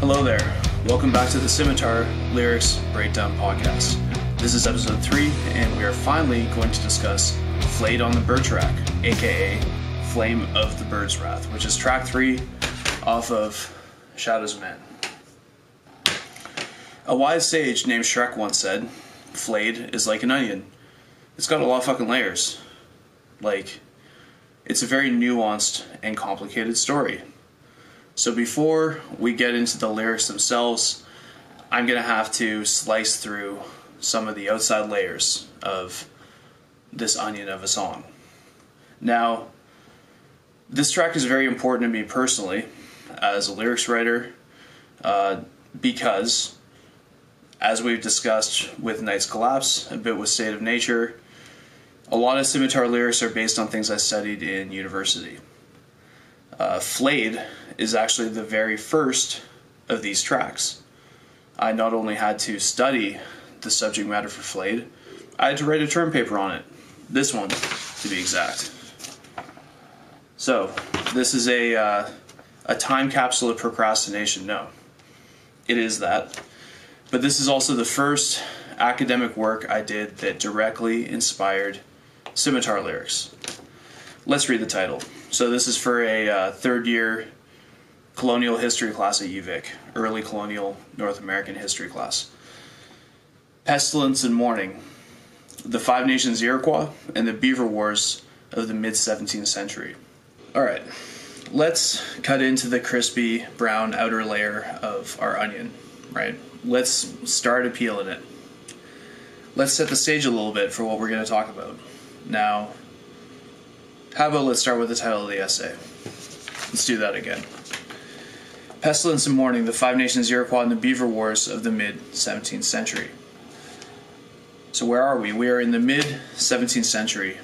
Hello there. Welcome back to the Scimitar Lyrics Breakdown Podcast. This is episode 3, and we are finally going to discuss Flayed on the Birch Rack, aka Flame of the Bird's Wrath, which is track 3 off of Shadows of Man. A wise sage named Shrek once said, Flayed is like an onion. It's got a lot of fucking layers. It's a very nuanced and complicated story. So before we get into the lyrics themselves, I'm going to have to slice through some of the outside layers of this onion of a song. Now, this track is very important to me personally as a lyrics writer because, as we've discussed with Night's Collapse, a bit with State of Nature, a lot of Scimitar lyrics are based on things I studied in university. Flayed is actually the very first of these tracks. I not only had to study the subject matter for Flayed, I had to write a term paper on it. This one, to be exact. So, this is a time capsule of procrastination. No, it is that. But this is also the first academic work I did that directly inspired Scimitar lyrics. Let's read the title. So this is for a third-year colonial history class at UVic, early-colonial North American history class. Pestilence and Mourning, the Five Nations Iroquois, and the Beaver Wars of the mid-17th century. Alright, let's cut into the crispy brown outer layer of our onion, right? Let's start peeling it. Let's set the stage a little bit for what we're going to talk about. Now, how about let's start with the title of the essay. Let's do that again. Pestilence and Mourning, the Five Nations Iroquois and the Beaver Wars of the mid-17th century. So where are we? We are in the mid-17th century.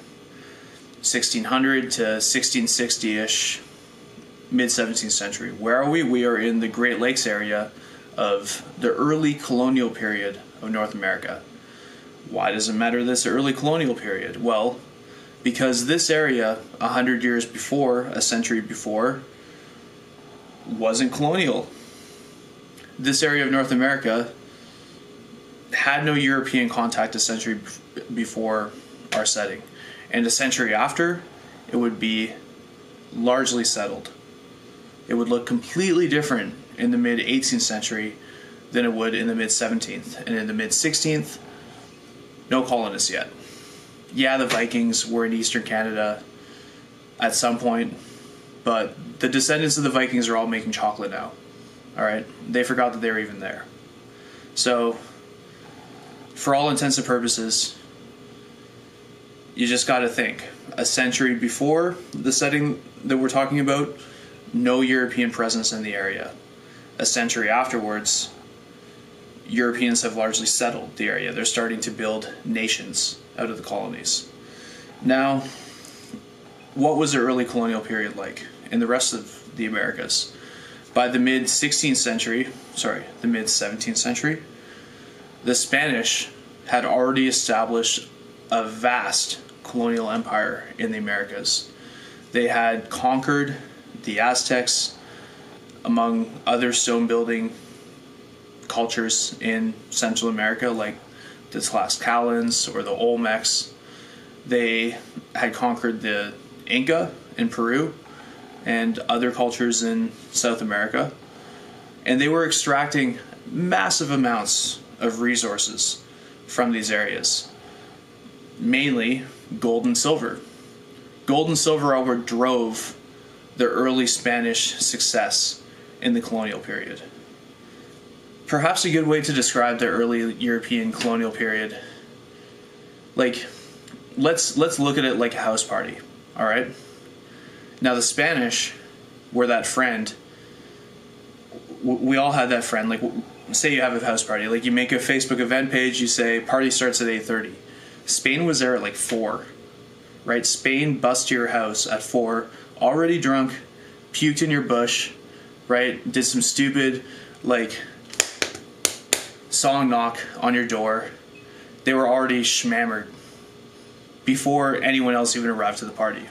1600 to 1660-ish, mid-17th century. Where are we? We are in the Great Lakes area of the early colonial period of North America. Why does it matter this early colonial period? Well, because this area, 100 years before, a century before, wasn't colonial. This area of North America had no European contact a century before our setting. And a century after, it would be largely settled. It would look completely different in the mid-18th century than it would in the mid-17th. And in the mid-16th, no colonists yet. Yeah, the Vikings were in eastern Canada at some point, but the descendants of the Vikings are all making chocolate now. Alright? They forgot that they were even there. So, for all intents and purposes, you just gotta think. A century before the setting that we're talking about, no European presence in the area. A century afterwards, Europeans have largely settled the area. They're starting to build nations out of the colonies. Now, what was the early colonial period like in the rest of the Americas? By the mid-17th century, the Spanish had already established a vast colonial empire in the Americas. They had conquered the Aztecs, among other stone-building cultures in Central America, like the Tlaxcalans or the Olmecs. They had conquered the Inca in Peru and other cultures in South America. And they were extracting massive amounts of resources from these areas. Mainly gold and silver. Gold and silver are what drove the early Spanish success in the colonial period. Perhaps a good way to describe the early European colonial period, let's look at it like a house party, alright? Now the Spanish were that friend. We all had that friend. Say you have a house party, you make a Facebook event page, you say party starts at 8:30. Spain was there at 4, right? Spain busts to your house at 4, already drunk, puked in your bush, right? Did some stupid, song knock on your door. They were already schmammered before anyone else even arrived to the party.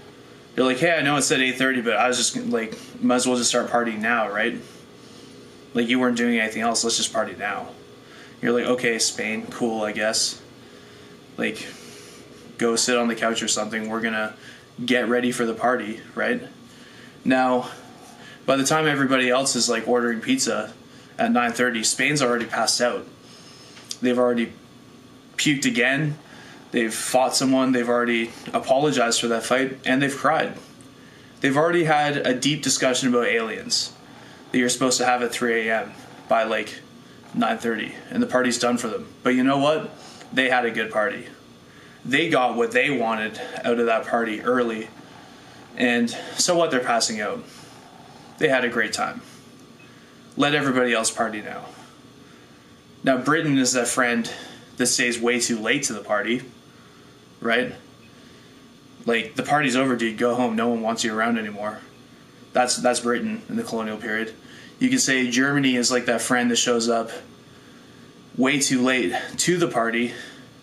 They're like, hey, I know it said 8:30, but I was just might as well just start partying now, right? Like, you weren't doing anything else, let's just party now. You're like, okay, Spain, cool, I guess. Like, go sit on the couch or something, we're gonna get ready for the party, right? Now, by the time everybody else is like ordering pizza at 9:30, Spain's already passed out. They've already puked again, they've fought someone, they've already apologized for that fight, and they've cried. They've already had a deep discussion about aliens that you're supposed to have at 3 a.m. by like 9:30, and the party's done for them. But you know what? They had a good party. They got what they wanted out of that party early, and so what, they're passing out. They had a great time. Let everybody else party now. Now, Britain is that friend that stays way too late to the party, right? Like, the party's over, dude, go home, no one wants you around anymore. That's Britain in the colonial period. You could say Germany is like that friend that shows up way too late to the party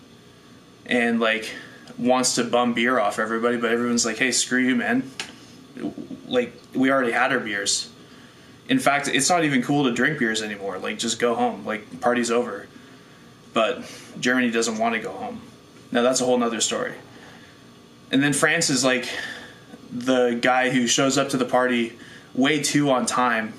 and like wants to bum beer off everybody, but everyone's like, hey, screw you, man. Like, we already had our beers. In fact, it's not even cool to drink beers anymore. Like, just go home. Like, party's over. But Germany doesn't want to go home. Now, that's a whole nother story. And then France is like the guy who shows up to the party way too on time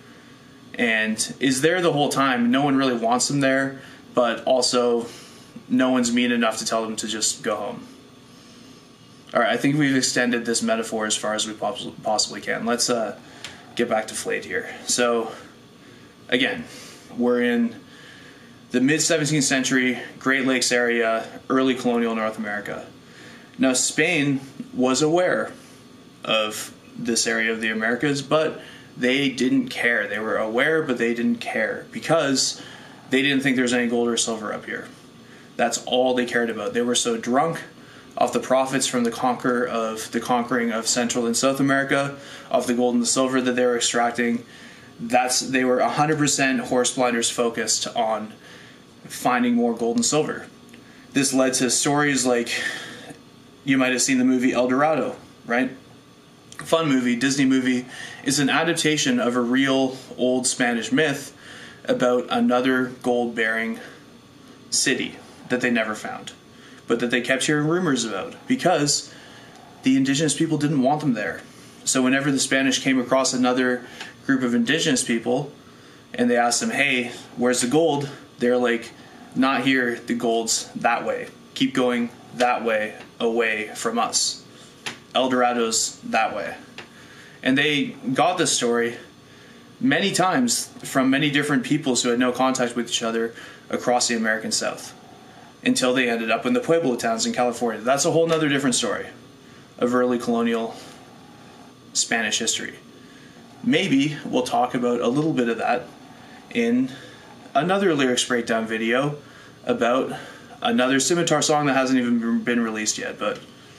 and is there the whole time. No one really wants them there, but also no one's mean enough to tell them to just go home. All right, I think we've extended this metaphor as far as we possibly can. Let's get back to Flayed here. So, again, we're in the mid-17th century, Great Lakes area, early colonial North America. Now, Spain was aware of this area of the Americas, but they didn't care. They were aware, but they didn't care because they didn't think there was any gold or silver up here. That's all they cared about. They were so drunk off the profits from the conquering of Central and South America, of the gold and the silver that they were extracting. They were 100% horse blinders focused on finding more gold and silver. This led to stories like, you might have seen the movie El Dorado, right? Fun movie, Disney movie. Is an adaptation of a real old Spanish myth about another gold-bearing city that they never found, but that they kept hearing rumors about because the indigenous people didn't want them there. So whenever the Spanish came across another group of indigenous people and they asked them, hey, where's the gold? They're like, not here, the gold's that way. Keep going that way, away from us. El Dorado's that way. And they got this story many times from many different peoples who had no contact with each other across the American South until they ended up in the Pueblo towns in California. That's a whole nother different story of early colonial Spanish history. Maybe we'll talk about a little bit of that in another lyrics breakdown video about another Scimitar song that hasn't even been released yet, but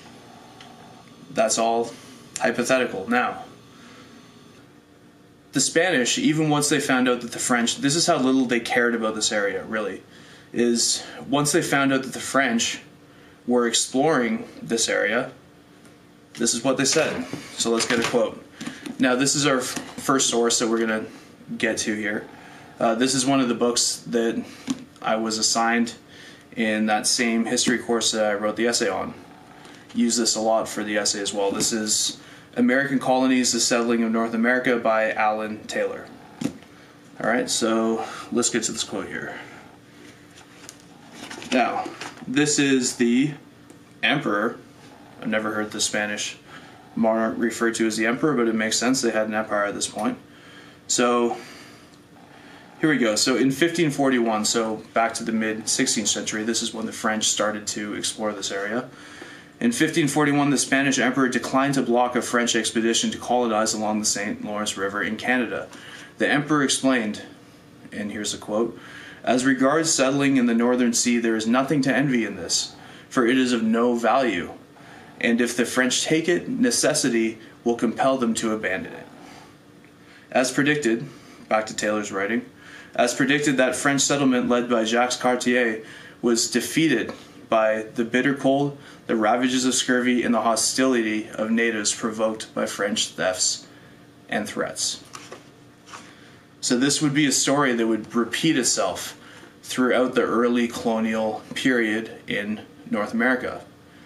that's all hypothetical. Now, the Spanish, even once they found out that the French, this is how little they cared about this area, really, is once they found out that the French were exploring this area, this is what they said. So let's get a quote. Now, this is our first source that we're going to get to here. This is one of the books that I was assigned in that same history course that I wrote the essay on. Use this a lot for the essay as well. This is American Colonies, The Settling of North America by Allan Taylor. Alright, so let's get to this quote here. Now, this is the emperor. I've never heard the Spanish monarch referred to as the emperor, but it makes sense. They had an empire at this point. So, here we go. So in 1541, so back to the mid-16th century, this is when the French started to explore this area. In 1541, the Spanish emperor declined to block a French expedition to colonize along the St. Lawrence River in Canada. The emperor explained, and here's a quote, "As regards settling in the northern sea, there is nothing to envy in this, for it is of no value, and if the French take it, necessity will compel them to abandon it." As predicted, back to Taylor's writing, as predicted, that French settlement led by Jacques Cartier was defeated by the bitter cold, the ravages of scurvy, and the hostility of natives provoked by French thefts and threats. So this would be a story that would repeat itself throughout the early colonial period in North America.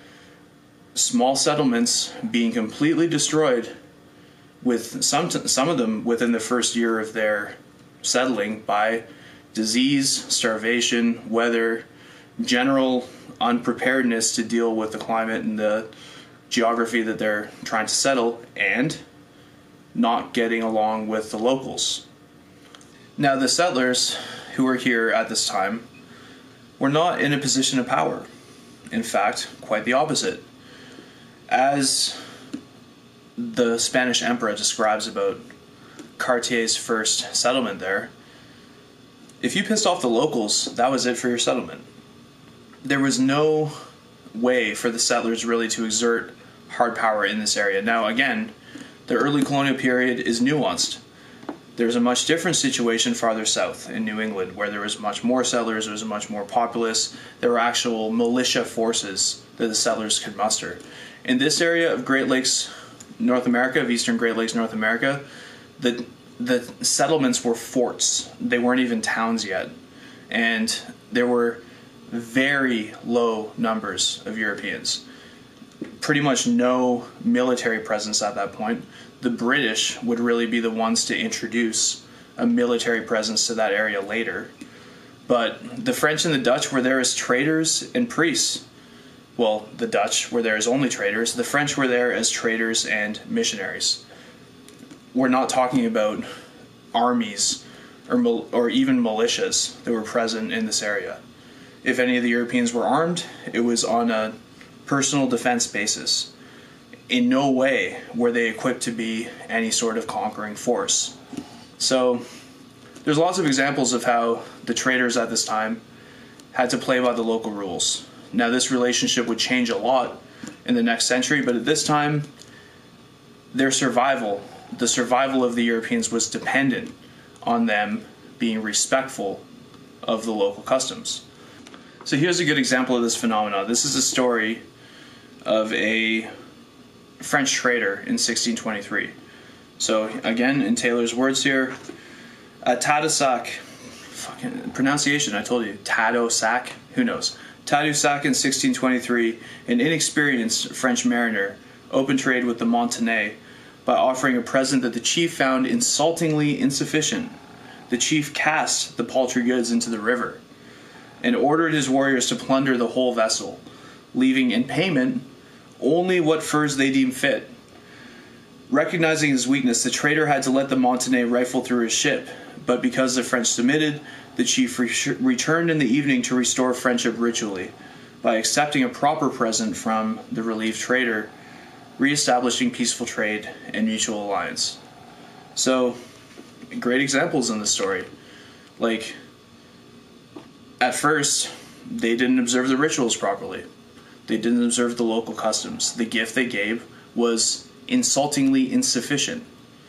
Small settlements being completely destroyed, with some of them within the first year of their settling, by disease, starvation, weather, general unpreparedness to deal with the climate and the geography that they're trying to settle, and not getting along with the locals. Now, the settlers who were here at this time were not in a position of power. In fact, quite the opposite. As the Spanish Emperor describes about Cartier's first settlement there, if you pissed off the locals, that was it for your settlement. There was no way for the settlers really to exert hard power in this area. Now, again, the early colonial period is nuanced. There's a much different situation farther south in New England, where there was much more settlers, there was much more populace, there were actual militia forces that the settlers could muster. In this area of Great Lakes, North America, of eastern Great Lakes, North America, the settlements were forts. They weren't even towns yet. And there were very low numbers of Europeans. Pretty much no military presence at that point. The British would really be the ones to introduce a military presence to that area later. But the French and the Dutch were there as traders and priests. Well, the Dutch were there as only traders. The French were there as traders and missionaries. We're not talking about armies or even militias that were present in this area. If any of the Europeans were armed, it was on a personal defense basis. In no way were they equipped to be any sort of conquering force. So there's lots of examples of how the traders at this time had to play by the local rules. Now, this relationship would change a lot in the next century, but at this time, their survival, the survival of the Europeans, was dependent on them being respectful of the local customs. So here's a good example of this phenomenon. This is a story of a French trader in 1623. So again, in Taylor's words here, Tadoussac, fucking pronunciation, I told you, Tadoussac, who knows? Tadoussac in 1623, an inexperienced French mariner, opened trade with the Montagnais by offering a present that the chief found insultingly insufficient. The chief cast the paltry goods into the river and ordered his warriors to plunder the whole vessel, leaving in payment only what furs they deemed fit. Recognizing his weakness, the trader had to let the Montagnais rifle through his ship, but because the French submitted, the chief returned in the evening to restore friendship ritually by accepting a proper present from the relieved trader, re-establishing peaceful trade and mutual alliance. So, great examples in the story. Like, at first, they didn't observe the rituals properly. They didn't observe the local customs. The gift they gave was insultingly insufficient.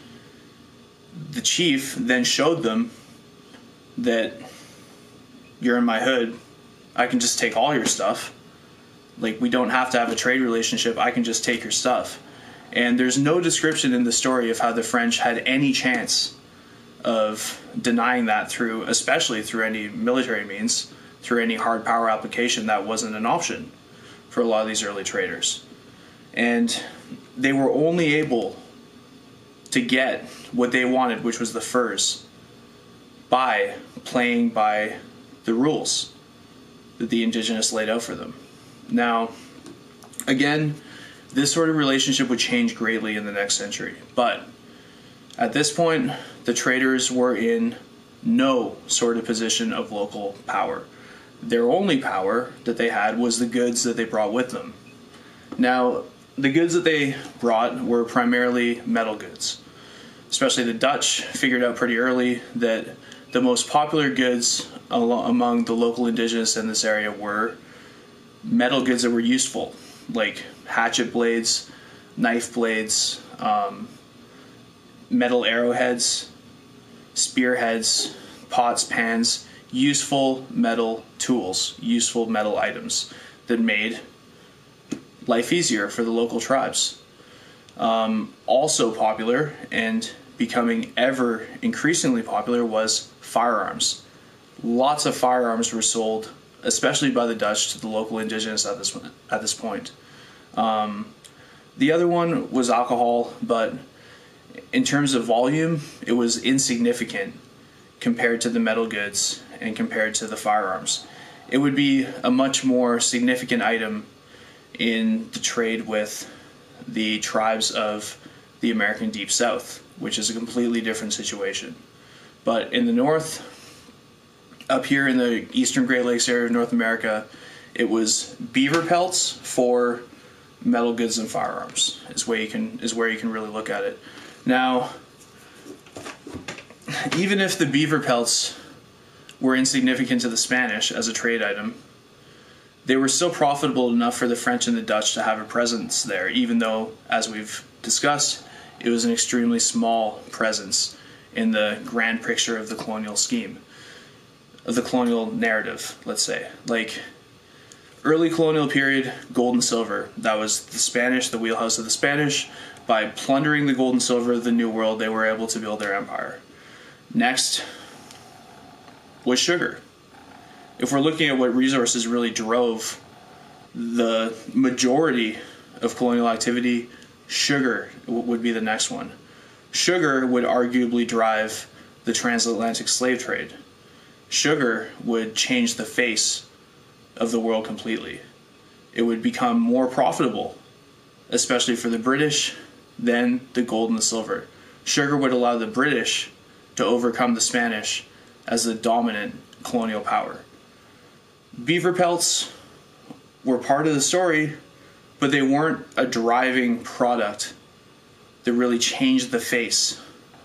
The chief then showed them that you're in my hood, I can just take all your stuff. Like, we don't have to have a trade relationship, I can just take your stuff. And there's no description in the story of how the French had any chance of denying that through, especially through any military means, through any hard power application. That wasn't an option for a lot of these early traders. And they were only able to get what they wanted, which was the furs, by playing by the rules that the indigenous laid out for them. Now, again, this sort of relationship would change greatly in the next century, but at this point, the traders were in no sort of position of local power. Their only power that they had was the goods that they brought with them. Now, the goods that they brought were primarily metal goods. Especially the Dutch figured out pretty early that the most popular goods among the local indigenous in this area were metal goods that were useful, like hatchet blades, knife blades, metal arrowheads, spearheads, pots, pans, useful metal tools, useful metal items that made life easier for the local tribes. Also popular and becoming ever increasingly popular was firearms. Lots of firearms were sold, especially by the Dutch, to the local indigenous at this point. The other one was alcohol, but in terms of volume, it was insignificant compared to the metal goods and compared to the firearms. It would be a much more significant item in the trade with the tribes of the American Deep South, which is a completely different situation. But in the north, up here in the eastern Great Lakes area of North America, it was beaver pelts for metal goods and firearms is where you can really look at it. Now, even if the beaver pelts were insignificant to the Spanish as a trade item, they were still profitable enough for the French and the Dutch to have a presence there, even though, as we've discussed, it was an extremely small presence in the grand picture of the colonial scheme, of the colonial narrative, let's say. Like, early colonial period, gold and silver. That was the Spanish, the wheelhouse of the Spanish. By plundering the gold and silver of the New World, they were able to build their empire. Next was sugar. If we're looking at what resources really drove the majority of colonial activity, sugar would be the next one. Sugar would arguably drive the transatlantic slave trade. Sugar would change the face of the world completely. It would become more profitable, especially for the British, than the gold and the silver. Sugar would allow the British to overcome the Spanish as the dominant colonial power. Beaver pelts were part of the story, but they weren't a driving product that really changed the face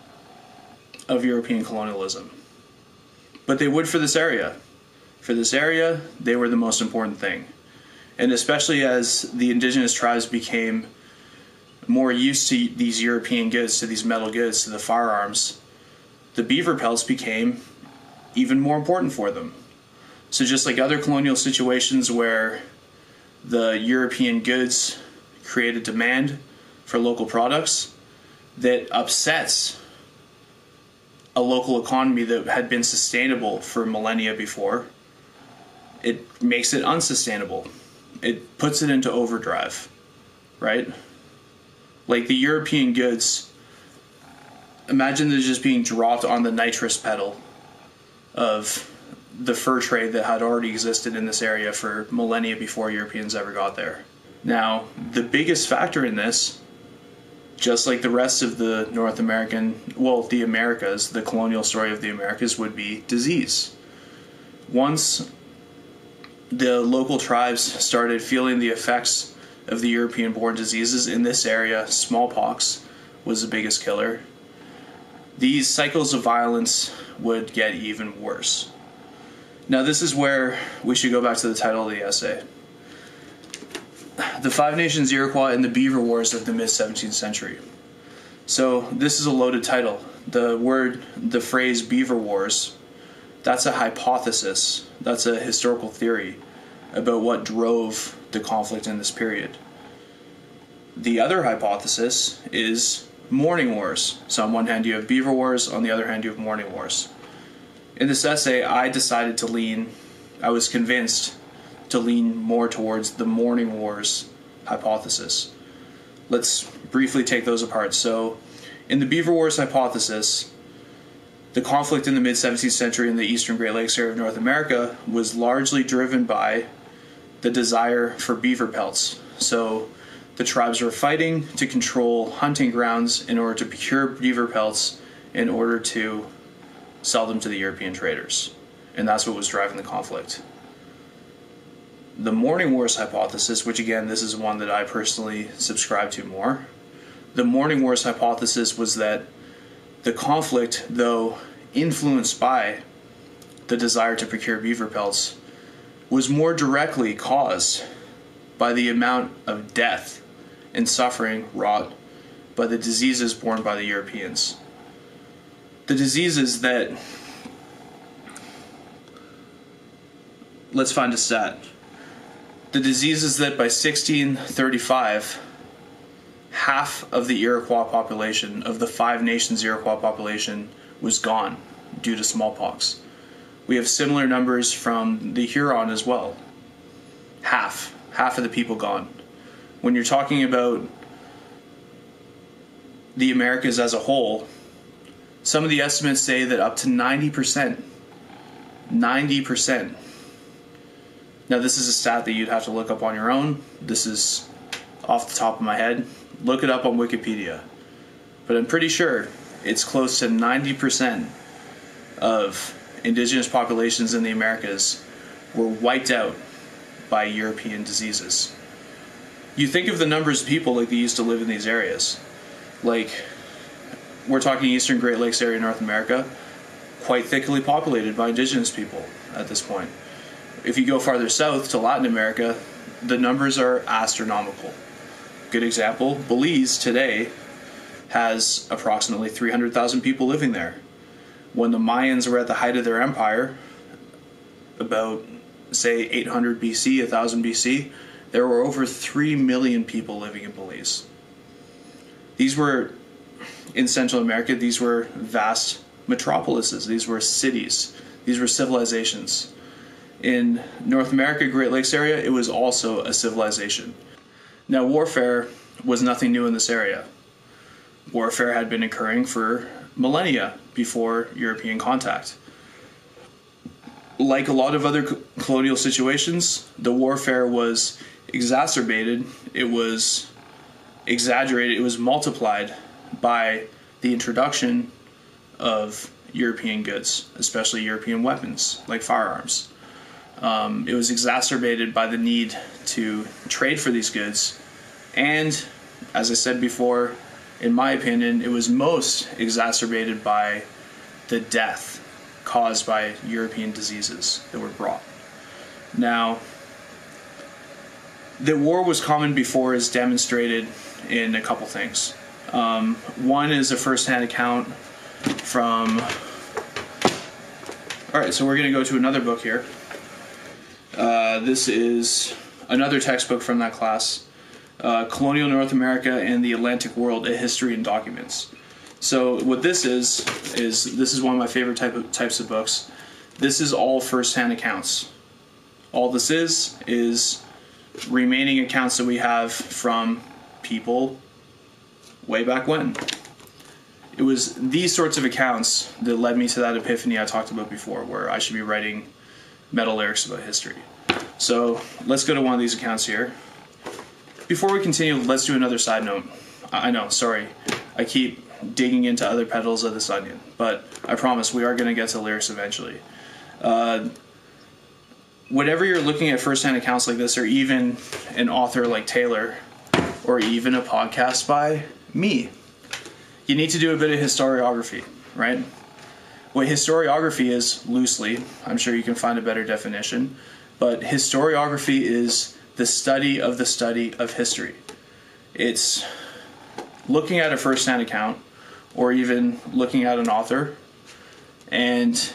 of European colonialism. But they would for this area. For this area, they were the most important thing. And especially as the indigenous tribes became more used to these European goods, to these metal goods, to the firearms, the beaver pelts became even more important for them. So just like other colonial situations where the European goods create a demand for local products that upsets a local economy that had been sustainable for millennia before, it makes it unsustainable. It puts it into overdrive, right? Like the European goods, imagine they're just being dropped on the nitrous pedal of the fur trade that had already existed in this area for millennia before Europeans ever got there. Now, the biggest factor in this, just like the rest of the North American, well, the Americas, the colonial story of the Americas would be disease. Once the local tribes started feeling the effects of the European-born diseases in this area, smallpox was the biggest killer. These cycles of violence would get even worse. Now this is where we should go back to the title of the essay. The Five Nations Iroquois and the Beaver Wars of the mid-17th century. So this is a loaded title. The phrase Beaver Wars, that's a hypothesis, that's a historical theory about what drove the conflict in this period. The other hypothesis is Morning Wars. So on one hand you have Beaver Wars, on the other hand you have Morning Wars. In this essay, I was convinced to lean more towards the Morning Wars hypothesis. Let's briefly take those apart. So, in the Beaver Wars hypothesis, the conflict in the mid-17th century in the eastern Great Lakes area of North America was largely driven by the desire for beaver pelts. So, the tribes were fighting to control hunting grounds in order to procure beaver pelts in order to sell them to the European traders. And that's what was driving the conflict. The Morning Wars hypothesis, which again, this is one that I personally subscribe to more. The Morning Wars hypothesis was that the conflict, though influenced by the desire to procure beaver pelts, was more directly caused by the amount of death and suffering wrought by the diseases borne by the Europeans. The diseases that, let's find a stat. The diseases that by 1635 half of the Iroquois population, of the 5 nations Iroquois population, was gone due to smallpox. We have similar numbers from the Huron as well. Half of the people gone. When you're talking about the Americas as a whole, some of the estimates say that up to 90%. Now this is a stat that you'd have to look up on your own. This is off the top of my head. Look it up on Wikipedia. But I'm pretty sure it's close to 90% of indigenous populations in the Americas were wiped out by European diseases. You think of the numbers of people like they used to live in these areas. Like, we're talking Eastern Great Lakes area, North America, quite thickly populated by indigenous people at this point. If you go farther south to Latin America, the numbers are astronomical. Good example, Belize today has approximately 300,000 people living there. When the Mayans were at the height of their empire, about, say, 800 BC, 1000 BC, there were over 3 million people living in Belize. These were, in Central America, these were vast metropolises, these were cities, these were civilizations. In North America, Great Lakes area, it was also a civilization. Now, warfare was nothing new in this area. Warfare had been occurring for millennia before European contact. Like a lot of other colonial situations, the warfare was exacerbated, it was exaggerated, it was multiplied by the introduction of European goods, especially European weapons, like firearms. It was exacerbated by the need to trade for these goods, and, as I said before, in my opinion, it was most exacerbated by the death caused by European diseases that were brought. Now, that war was common before is demonstrated in a couple things. One is a first-hand account from... Alright, so we're going to go to another book here. This is another textbook from that class. Colonial North America and the Atlantic World, A History and Documents. So what this is this is one of my favorite types of books. This is all first-hand accounts. All this is remaining accounts that we have from people way back when. It was these sorts of accounts that led me to that epiphany I talked about before, where I should be writing meta lyrics about history. So let's go to one of these accounts here. Before we continue, let's do another side note. I know, sorry, I keep digging into other petals of this onion, but I promise we are going to get to lyrics eventually. Whenever you're looking at first-hand accounts like this, or even an author like Taylor, or even a podcast by me, you need to do a bit of historiography, right? What historiography is, loosely, I'm sure you can find a better definition, but historiography is the study of history. It's looking at a first-hand account, or even looking at an author, and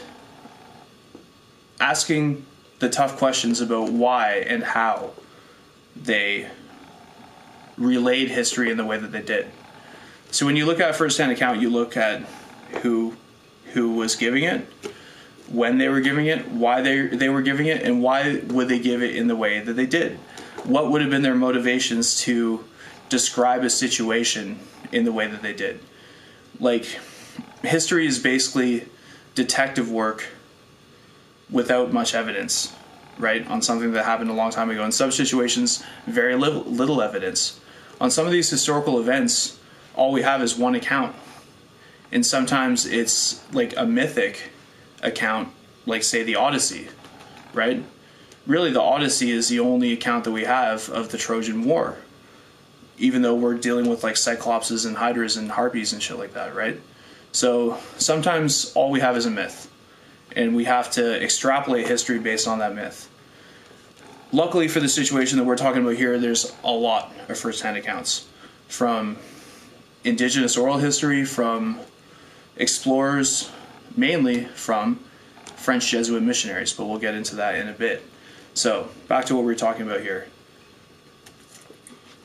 asking the tough questions about why and how they relayed history in the way that they did. So when you look at a first-hand account, you look at who was giving it, when they were giving it, why they were giving it, and why would they give it in the way that they did. What would have been their motivations to describe a situation in the way that they did. Like, history is basically detective work without much evidence, right, on something that happened a long time ago. In some situations, very little evidence. On some of these historical events, all we have is one account. And sometimes it's like a mythic account, like, say, the Odyssey, right? Really, the Odyssey is the only account that we have of the Trojan War, even though we're dealing with, like, cyclopses and hydras and harpies and shit like that, right? So sometimes all we have is a myth, and we have to extrapolate history based on that myth. Luckily for the situation that we're talking about here, there's a lot of first-hand accounts from indigenous oral history, from explorers, mainly from French Jesuit missionaries, but we'll get into that in a bit. So, back to what we were talking about here.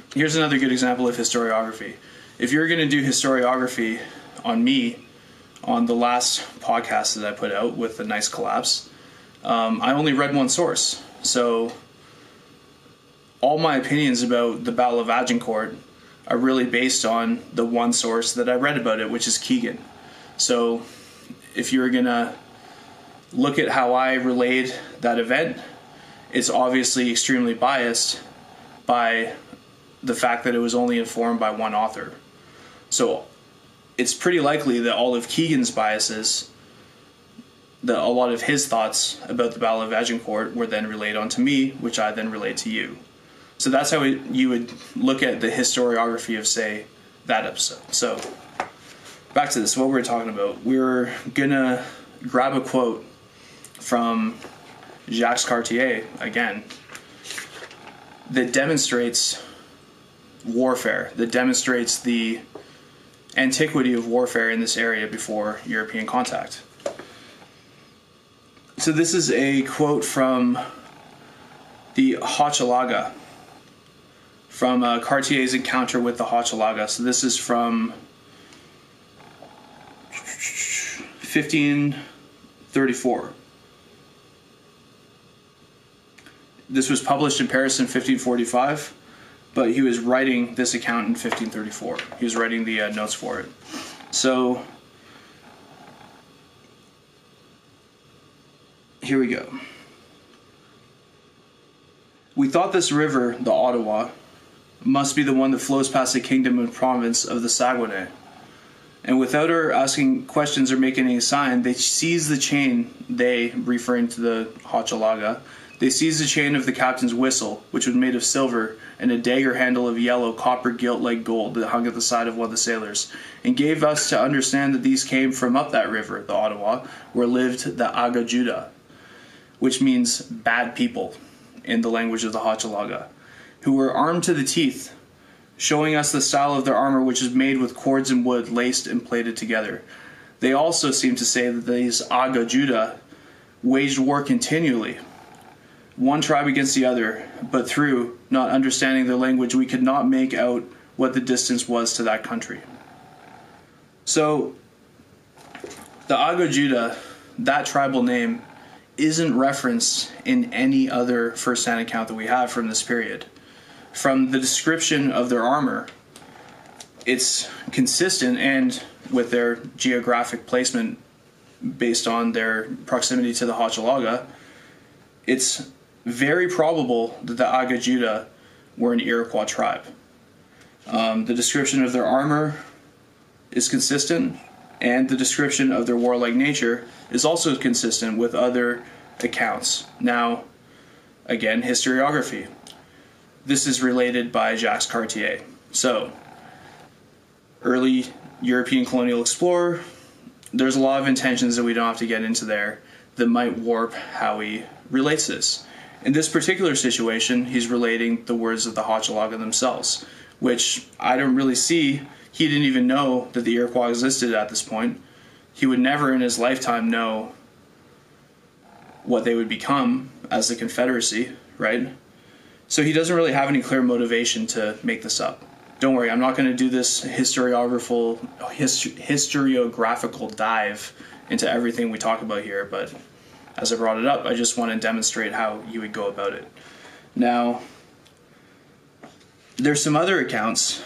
here's another good example of historiography. If you're going to do historiography on me, on the last podcast that I put out with the Nice Collapse, I only read one source. So all my opinions about the Battle of Agincourt are really based on the one source that I read about it, which is Keegan. So if you're going to look at how I relayed that event, it's obviously extremely biased by the fact that it was only informed by one author. So it's pretty likely that all of Keegan's biases, that a lot of his thoughts about the Battle of Agincourt were then relayed onto me, which I then relayed to you. So that's how you would look at the historiography of, say, that episode. So back to this, what we're talking about. We're going to grab a quote from Jacques Cartier, again, that demonstrates warfare, that demonstrates the antiquity of warfare in this area before European contact. So this is a quote from the Hochelaga, from Cartier's encounter with the Hochelaga. So this is from 1534. This was published in Paris in 1545, but he was writing this account in 1534. He was writing the notes for it. So here we go. We thought this river, the Ottawa, must be the one that flows past the kingdom and province of the Saguenay. And without our asking questions or making any sign, they seized the chain, they, referring to the Hochelaga, they seized the chain of the captain's whistle, which was made of silver, and a dagger handle of yellow copper gilt like gold that hung at the side of one of the sailors, and gave us to understand that these came from up that river, the Ottawa, where lived the Aga Judah, which means bad people in the language of the Hochelaga, who were armed to the teeth, showing us the style of their armor, which is made with cords and wood laced and plaited together. They also seem to say that these Aga Judah waged war continually, one tribe against the other, but through not understanding their language, we could not make out what the distance was to that country. So, the Aga Judah, that tribal name, isn't referenced in any other first-hand account that we have from this period. From the description of their armor, it's consistent, and with their geographic placement based on their proximity to the Hochelaga, it's very probable that the Aga Judah were an Iroquois tribe. The description of their armor is consistent, and the description of their warlike nature is also consistent with other accounts. Now, again, historiography. This is related by Jacques Cartier. So, early European colonial explorer, there's a lot of intentions that we don't have to get into there that might warp how he relates this. In this particular situation, he's relating the words of the Hochelaga themselves, which I don't really see. He didn't even know that the Iroquois existed at this point. He would never in his lifetime know what they would become as the Confederacy, right? So he doesn't really have any clear motivation to make this up. Don't worry, I'm not going to do this historiographical dive into everything we talk about here, but as I brought it up, I just want to demonstrate how you would go about it. Now, there's some other accounts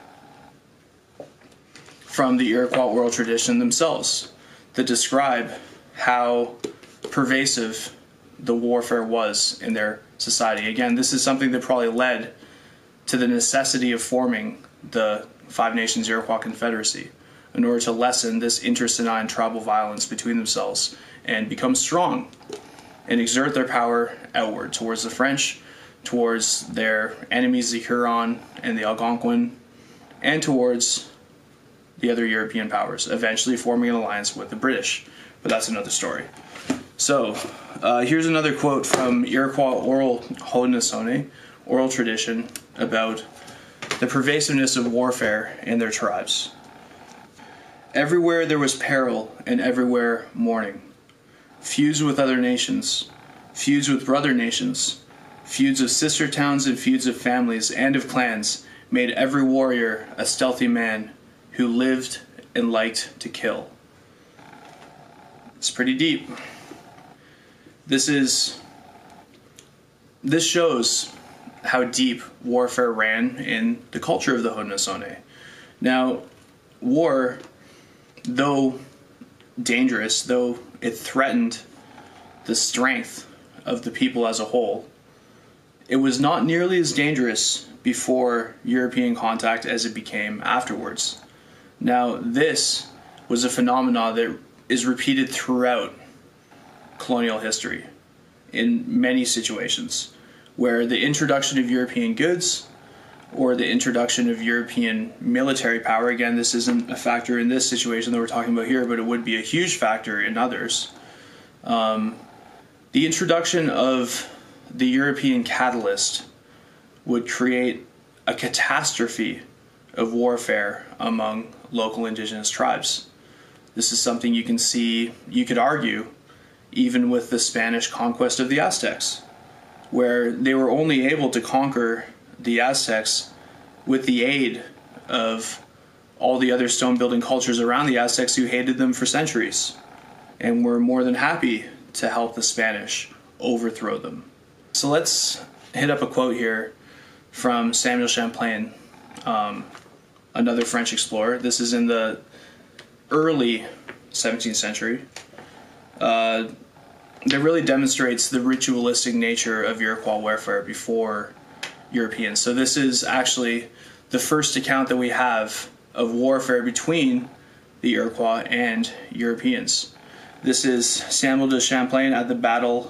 from the Iroquois oral tradition themselves that describe how pervasive the warfare was in their society. Again, this is something that probably led to the necessity of forming the Five Nations Iroquois Confederacy in order to lessen this internecine tribal violence between themselves and become strong and exert their power outward towards the French, towards their enemies, the Huron and the Algonquin, and towards the other European powers, eventually forming an alliance with the British. But that's another story. So, here's another quote from Iroquois oral Haudenosaunee, oral tradition, about the pervasiveness of warfare in their tribes. Everywhere there was peril, and everywhere mourning. Feuds with other nations, feuds with brother nations, feuds of sister towns and feuds of families and of clans, made every warrior a stealthy man who lived and liked to kill. It's pretty deep. This shows how deep warfare ran in the culture of the Haudenosaunee. Now, war, though dangerous, though it threatened the strength of the people as a whole, it was not nearly as dangerous before European contact as it became afterwards. Now, this was a phenomenon that is repeated throughout colonial history in many situations, where the introduction of European goods or the introduction of European military power, again, this isn't a factor in this situation that we're talking about here, but it would be a huge factor in others. The introduction of the European catalyst would create a catastrophe of warfare among local indigenous tribes. This is something you can see, you could argue, even with the Spanish conquest of the Aztecs, where they were only able to conquer the Aztecs with the aid of all the other stone building cultures around the Aztecs who hated them for centuries and were more than happy to help the Spanish overthrow them. So let's hit up a quote here from Samuel Champlain, another French explorer. This is in the early 17th century. That really demonstrates the ritualistic nature of Iroquois warfare before Europeans. So this is actually the first account that we have of warfare between the Iroquois and Europeans. This is Samuel de Champlain at the battle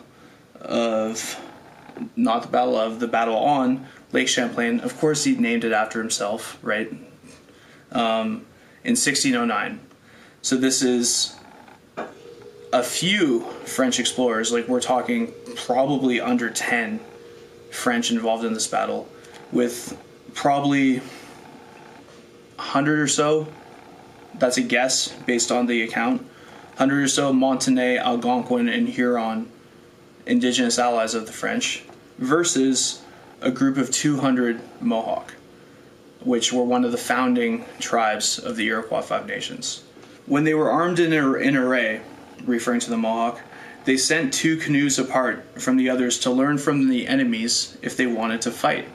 on Lake Champlain. Of course, he named it after himself, right? In 1609. So this is a few French explorers, like we're talking probably under 10 French involved in this battle, with probably 100 or so, that's a guess based on the account, 100 or so Montagnais, Algonquin, and Huron indigenous allies of the French, versus a group of 200 Mohawk, which were one of the founding tribes of the Iroquois Five Nations. When they were armed in array, referring to the Mohawk, they sent 2 canoes apart from the others to learn from the enemies if they wanted to fight.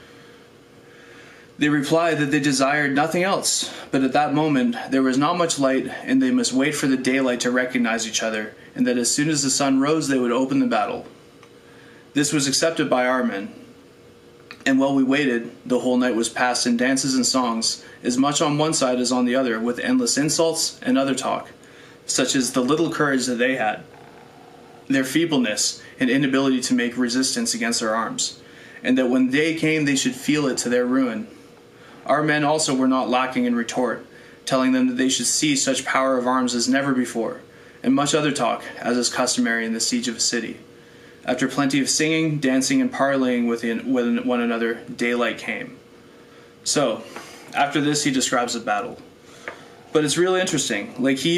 They replied that they desired nothing else, but at that moment there was not much light, and they must wait for the daylight to recognize each other, and that as soon as the sun rose they would open the battle. This was accepted by our men, and while we waited, the whole night was passed in dances and songs, as much on one side as on the other, with endless insults and other talk, such as the little courage that they had, their feebleness and inability to make resistance against our arms, and that when they came they should feel it to their ruin. Our men also were not lacking in retort, telling them that they should see such power of arms as never before, and much other talk, as is customary in the siege of a city. After plenty of singing, dancing, and parleying with one another, daylight came. So, after this he describes the battle. But it's really interesting.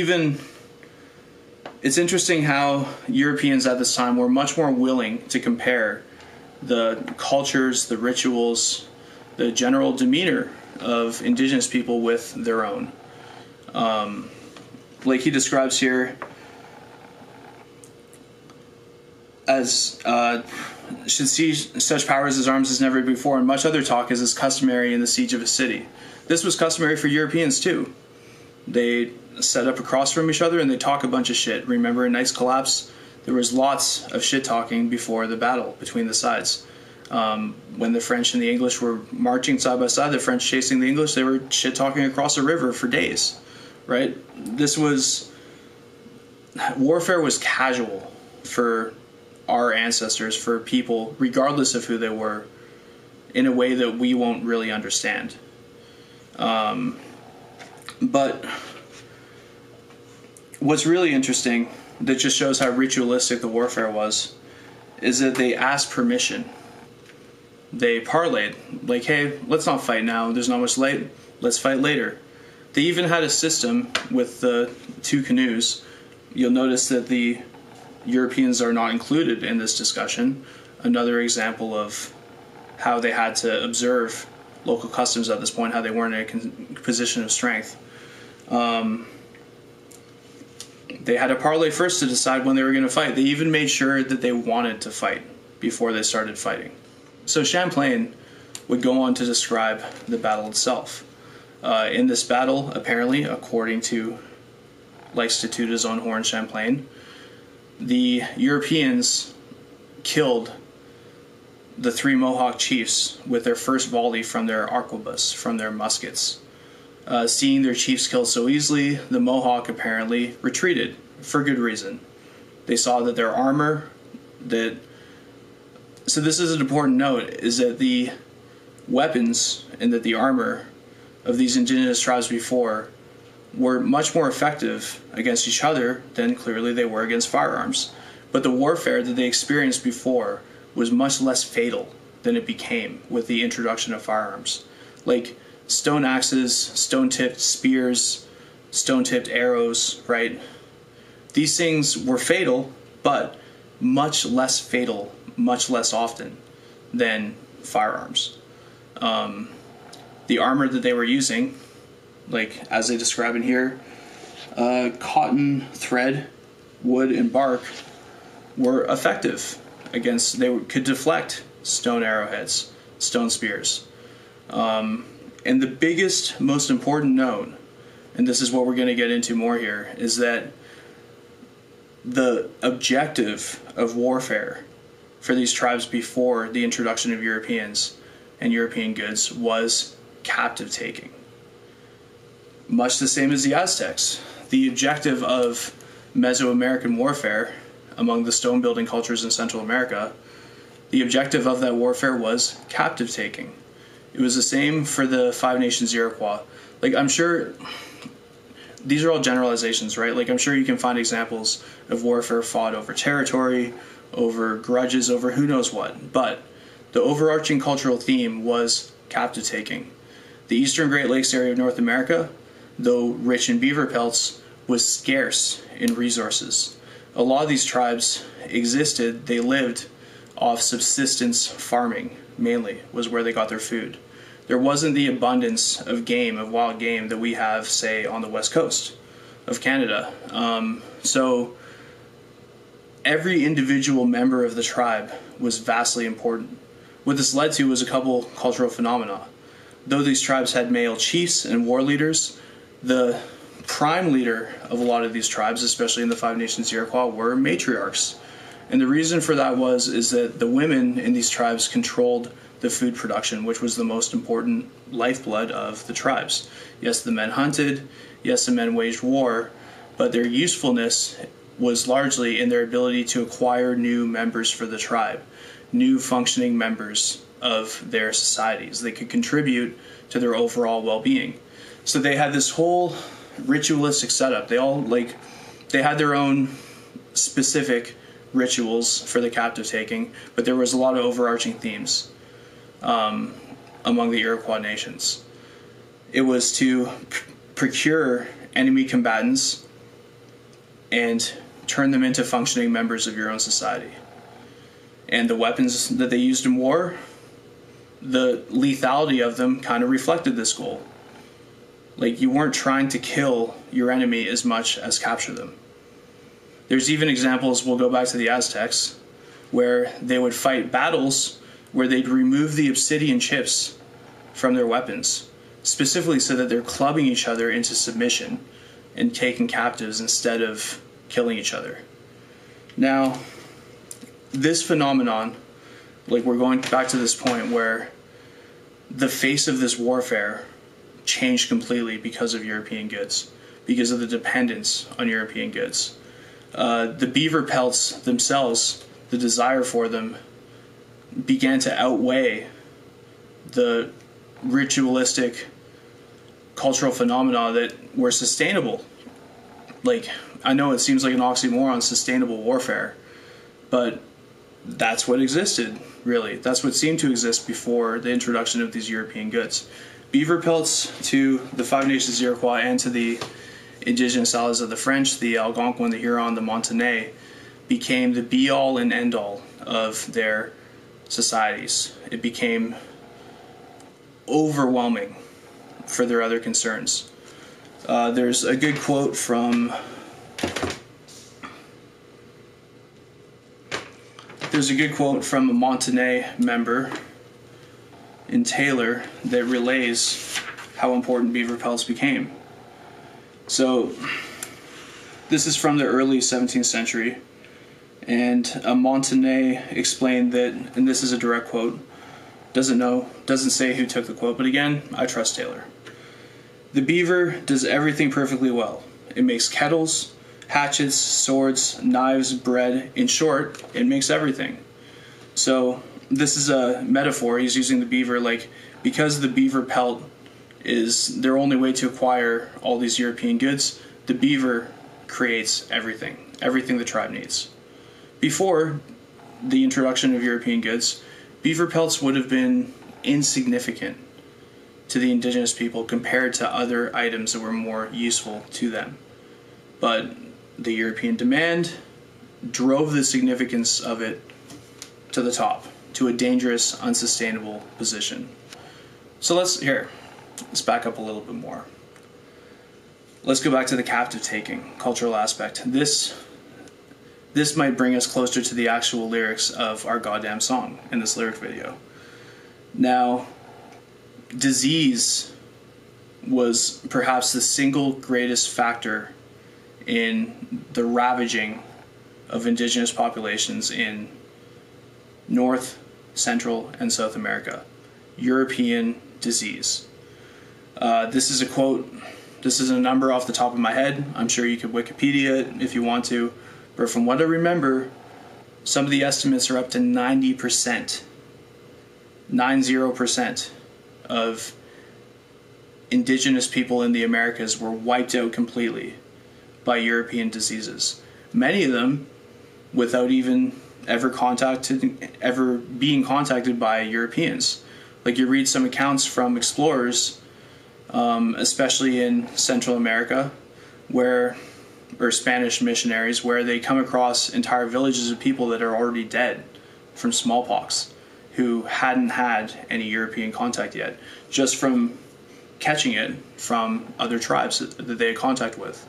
It's interesting how Europeans at this time were much more willing to compare the cultures, the rituals, the general demeanor of indigenous people with their own. Like he describes here, as should see such powers as arms as never before, and much other talk as is customary in the siege of a city. This was customary for Europeans too. They set up across from each other and they talk a bunch of shit. Remember in Knight's Collapse, there was lots of shit talking before the battle between the sides. When the French and the English were marching side by side, the French chasing the English, they were shit talking across a river for days, right? Warfare was casual for our ancestors, for people, regardless of who they were, in a way that we won't really understand. But what's really interesting, that just shows how ritualistic the warfare was, is that they asked permission. They parlayed, like, hey, let's not fight now, there's not much light, let's fight later. They even had a system with the 2 canoes. You'll notice that the Europeans are not included in this discussion. Another example of how they had to observe local customs at this point, how they weren't in a position of strength. They had a parley first to decide when they were going to fight. They even made sure that they wanted to fight before they started fighting. So Champlain would go on to describe the battle itself. In this battle, apparently, according to likes to toot his own horn Champlain, the Europeans killed the 3 Mohawk chiefs with their first volley from their arquebus, from their muskets. Seeing their chiefs killed so easily, the Mohawk apparently retreated, for good reason. They saw that their armor, so this is an important note, is that the weapons and that the armor of these indigenous tribes before were much more effective against each other than clearly they were against firearms. But the warfare that they experienced before was much less fatal than it became with the introduction of firearms. Like stone axes, stone-tipped spears, stone-tipped arrows, right? These things were fatal, but much less fatal, much less often than firearms. The armor that they were using, like as they describe in here, cotton, thread, wood, and bark were effective against, they could deflect stone arrowheads, stone spears. And the biggest, most important note, and this is what we're going to get into more here, is that the objective of warfare for these tribes before the introduction of Europeans and European goods was captive taking. Much the same as the Aztecs. The objective of Mesoamerican warfare among the stone building cultures in Central America, the objective of that warfare was captive taking. It was the same for the Five Nations Iroquois. Like, I'm sure these are all generalizations, right? Like, I'm sure you can find examples of warfare fought over territory, over grudges, over who knows what. But the overarching cultural theme was captive taking. The eastern Great Lakes area of North America, though rich in beaver pelts, was scarce in resources. A lot of these tribes existed, they lived off subsistence farming, mainly, was where they got their food. There wasn't the abundance of game, of wild game, that we have, say, on the west coast of Canada. So every individual member of the tribe was vastly important. What this led to was a couple cultural phenomena. Though these tribes had male chiefs and war leaders, the prime leader of a lot of these tribes, especially in the Five Nations Iroquois, were matriarchs. And the reason for that is that the women in these tribes controlled the food production, which was the most important lifeblood of the tribes. Yes, the men hunted, yes, the men waged war, but their usefulness was largely in their ability to acquire new members for the tribe, new functioning members of their societies. They could contribute to their overall well-being. So they had this whole ritualistic setup. They had their own specific rituals for the captive taking, but there was a lot of overarching themes among the Iroquois nations. It was to procure enemy combatants and turn them into functioning members of your own society. And the weapons that they used in war, the lethality of them kind of reflected this goal. Like, you weren't trying to kill your enemy as much as capture them. There's even examples, we'll go back to the Aztecs, where they would fight battles where they'd remove the obsidian chips from their weapons, specifically so that they're clubbing each other into submission and taking captives instead of killing each other. Now, this phenomenon, like, we're going back to this point where the face of this warfare changed completely because of European goods, because of the dependence on European goods. The beaver pelts themselves, the desire for them, began to outweigh the ritualistic cultural phenomena that were sustainable. Like, I know it seems like an oxymoron, sustainable warfare, but that's what existed, really. That's what seemed to exist before the introduction of these European goods. Beaver pelts to the Five Nations Iroquois and to the indigenous allies of the French, the Algonquin, the Huron, the Montagnais, became the be-all and end-all of their societies. It became overwhelming for their other concerns. There's a good quote from a Montagnais member in Taylor that relays how important beaver pelts became. So this is from the early 17th century, and a Montagnais explained that, and this is a direct quote, doesn't say who took the quote, but again, I trust Taylor. The beaver does everything perfectly well. It makes kettles, hatchets, swords, knives, bread. In short, it makes everything. So this is a metaphor. He's using the beaver, like, because the beaver pelt is their only way to acquire all these European goods, the beaver creates everything the tribe needs. Before the introduction of European goods, beaver pelts would have been insignificant to the indigenous people compared to other items that were more useful to them. But the European demand drove the significance of it to the top, to a dangerous, unsustainable position. So let's back up a little bit more. Let's go back to the captive taking, cultural aspect. This might bring us closer to the actual lyrics of our goddamn song in this lyric video. Now, disease was perhaps the single greatest factor in the ravaging of indigenous populations in North, Central, and South America. European disease. This is a quote. This is a number off the top of my head. I'm sure you could Wikipedia it if you want to. But from what I remember, some of the estimates are up to 90%. 90% of indigenous people in the Americas were wiped out completely by European diseases. Many of them without even ever being contacted by Europeans. Like, you read some accounts from explorers, especially in Central America, or Spanish missionaries, where they come across entire villages of people that are already dead from smallpox, who hadn't had any European contact yet, just from catching it from other tribes that they had contact with.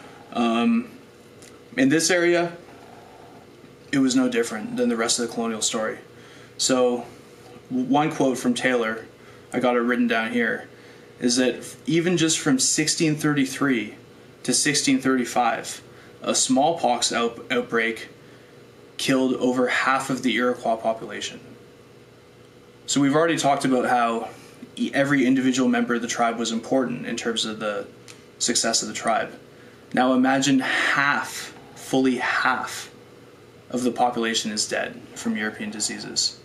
In this area, it was no different than the rest of the colonial story. So one quote from Taylor, I got it written down here, is that even just from 1633 to 1635, a smallpox outbreak killed over half of the Iroquois population. So we've already talked about how every individual member of the tribe was important in terms of the success of the tribe. Now imagine fully half of the population is dead from European diseases.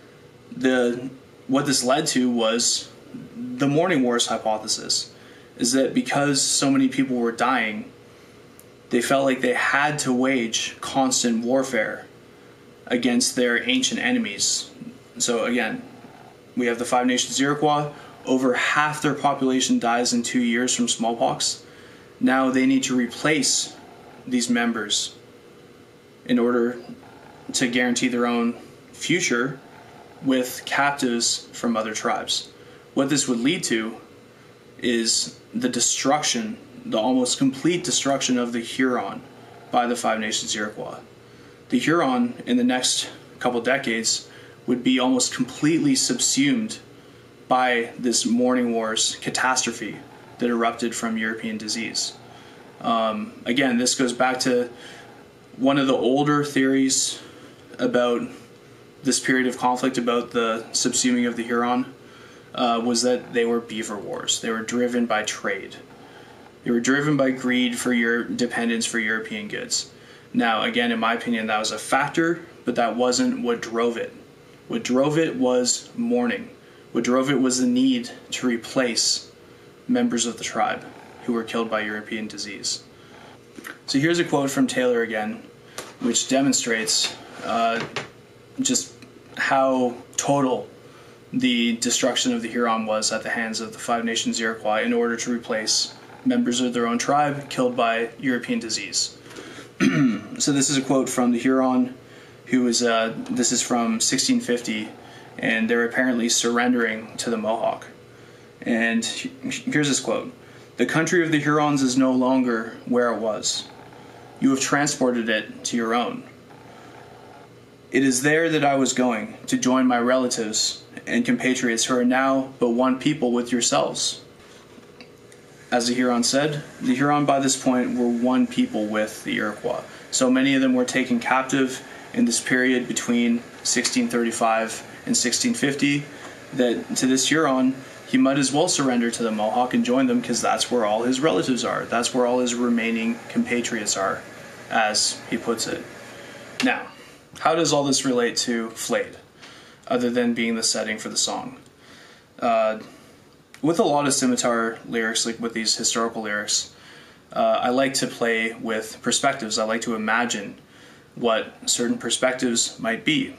What this led to was the Morning Wars hypothesis, is that because so many people were dying, they felt like they had to wage constant warfare against their ancient enemies. So again, we have the Five Nations Iroquois. Over half their population dies in 2 years from smallpox. Now they need to replace these members in order to guarantee their own future with captives from other tribes. What this would lead to is the destruction, the almost complete destruction of the Huron by the Five Nations Iroquois. The Huron, in the next couple decades, would be almost completely subsumed by this Morning Wars catastrophe that erupted from European disease. Again, this goes back to one of the older theories about this period of conflict, about the subsuming of the Huron, was that they were beaver wars. They were driven by trade. They were driven by greed for your dependence for European goods. Now, again, in my opinion, that was a factor, but that wasn't what drove it. What drove it was mourning. What drove it was the need to replace members of the tribe who were killed by European disease. So here's a quote from Taylor again, which demonstrates just how total the destruction of the Huron was at the hands of the Five Nations Iroquois in order to replace members of their own tribe killed by European disease. So this is a quote from the Huron, who was, this is from 1650, and they're apparently surrendering to the Mohawk. And here's his quote. "The country of the Hurons is no longer where it was. You have transported it to your own. It is there that I was going, to join my relatives and compatriots who are now but one people with yourselves." As the Huron said, the Huron by this point were one people with the Iroquois. So many of them were taken captive in this period between 1635 and 1650 that to this Huron, he might as well surrender to the Mohawk and join them because that's where all his relatives are. That's where all his remaining compatriots are, as he puts it. Now, how does all this relate to Flayed, other than being the setting for the song? With a lot of Scimitar lyrics, like with these historical lyrics, I like to play with perspectives. I like to imagine what certain perspectives might be.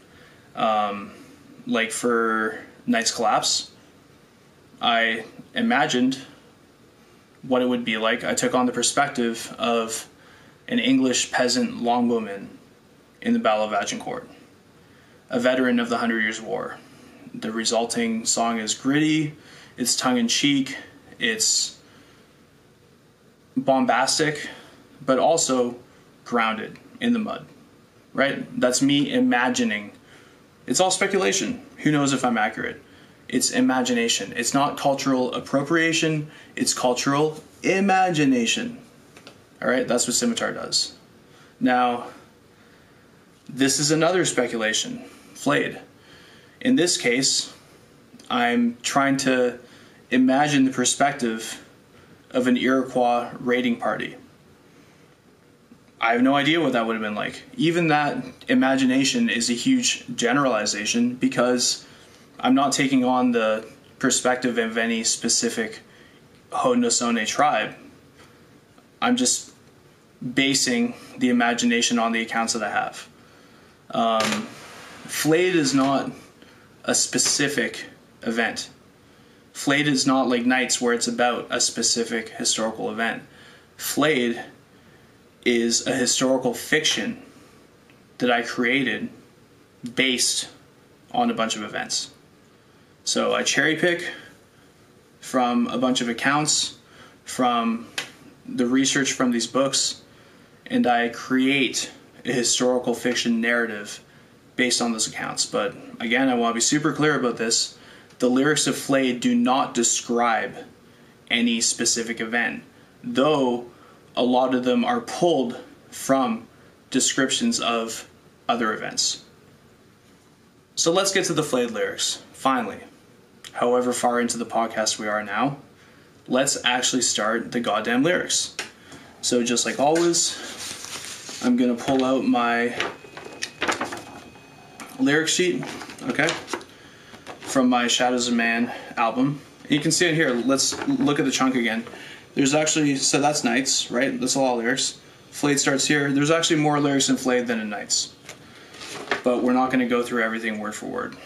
Like for Night's Collapse, I imagined what it would be like. I took on the perspective of an English peasant longbowman in the Battle of Agincourt, a veteran of the 100 Years' War. The resulting song is gritty, it's tongue-in-cheek, it's bombastic, but also grounded in the mud, right? That's me imagining. It's all speculation. Who knows if I'm accurate? It's imagination. It's not cultural appropriation, it's cultural imagination. All right, that's what Scimitar does. Now, this is another speculation, Flayed. In this case, I'm trying to imagine the perspective of an Iroquois raiding party. I have no idea what that would have been like. Even that imagination is a huge generalization because I'm not taking on the perspective of any specific Haudenosaunee tribe. I'm just basing the imagination on the accounts that I have. Flayed is not a specific event. Flayed is not like Knights where it's about a specific historical event. Flayed is a historical fiction that I created based on a bunch of events. So I cherry pick from a bunch of accounts, from the research from these books, and I create a historical fiction narrative based on those accounts. But again, I want to be super clear about this. The lyrics of Flayed do not describe any specific event, though a lot of them are pulled from descriptions of other events. So let's get to the Flayed lyrics, finally. However far into the podcast we are now, let's actually start the goddamn lyrics. So just like always, I'm going to pull out my lyric sheet, okay, from my Shadows of Man album. And you can see it here. Let's look at the chunk again. There's actually, so that's Knights, right? That's a lot of lyrics. Flayed starts here. There's actually more lyrics in Flayed than in Knights. But we're not going to go through everything word for word.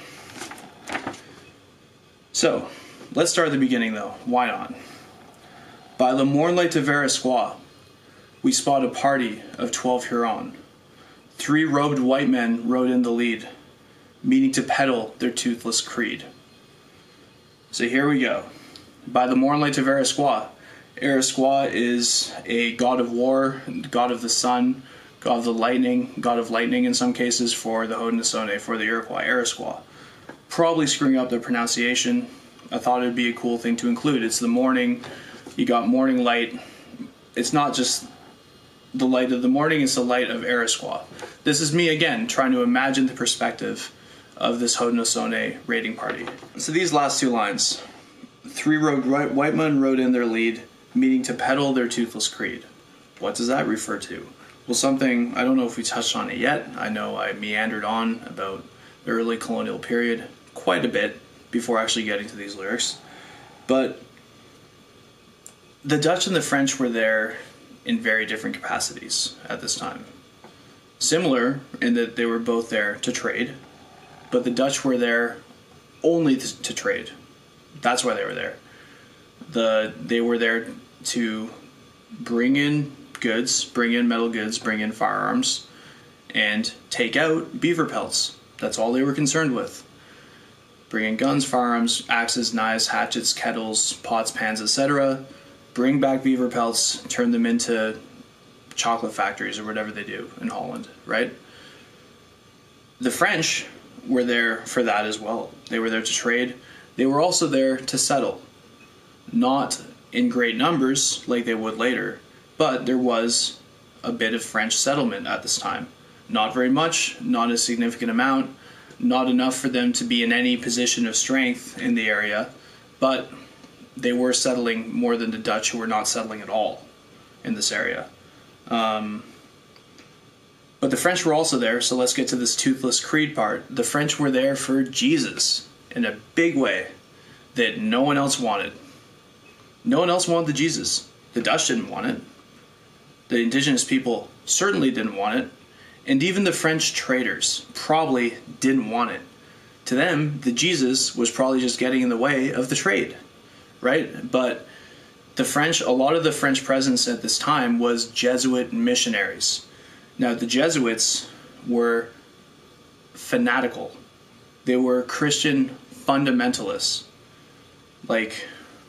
So, let's start at the beginning though. Why not? By the mornlight of Verasquois, we spot a party of 12 Huron. 3 robed white men rode in the lead, meaning to peddle their toothless creed. So here we go. By the mornlight of Verasquois. Verasquois is a god of war, god of the sun, god of lightning in some cases for the Haudenosaunee, for the Iroquois, Verasquois. Probably screwing up the pronunciation. I thought it would be a cool thing to include. It's the morning, you got morning light. It's not just the light of the morning, it's the light of Verasquois. This is me again trying to imagine the perspective of this Haudenosaunee raiding party. So these last 2 lines, 3 robed white men rode in their lead, meaning to peddle their toothless creed. What does that refer to? Well, something, I don't know if we touched on it yet. I know I meandered on about the early colonial period quite a bit before actually getting to these lyrics. But the Dutch and the French were there in very different capacities at this time. Similar in that they were both there to trade, but the Dutch were there only to trade. That's why they were there. They were there to bring in goods, bring in metal goods, bring in firearms, and take out beaver pelts. That's all they were concerned with. bring in guns, firearms, axes, knives, hatchets, kettles, pots, pans, etc. Bring back beaver pelts, turn them into chocolate factories or whatever they do in Holland, right? The French were there for that as well. They were there to trade. They were also there to settle. Not in great numbers like they would later, but there was a bit of French settlement at this time. Not very much, not a significant amount, not enough for them to be in any position of strength in the area, but they were settling more than the Dutch, who were not settling at all in this area. But the French were also there, so let's get to this toothless creed part. The French were there for Jesus in a big way that no one else wanted. No one else wanted the Jesus. The Dutch didn't want it. The indigenous people certainly didn't want it. And even the French traders probably didn't want it. To them, the Jesus was probably just getting in the way of the trade, right? But the French, a lot of the French presence at this time was Jesuit missionaries. Now, the Jesuits were fanatical. They were Christian fundamentalists. Like,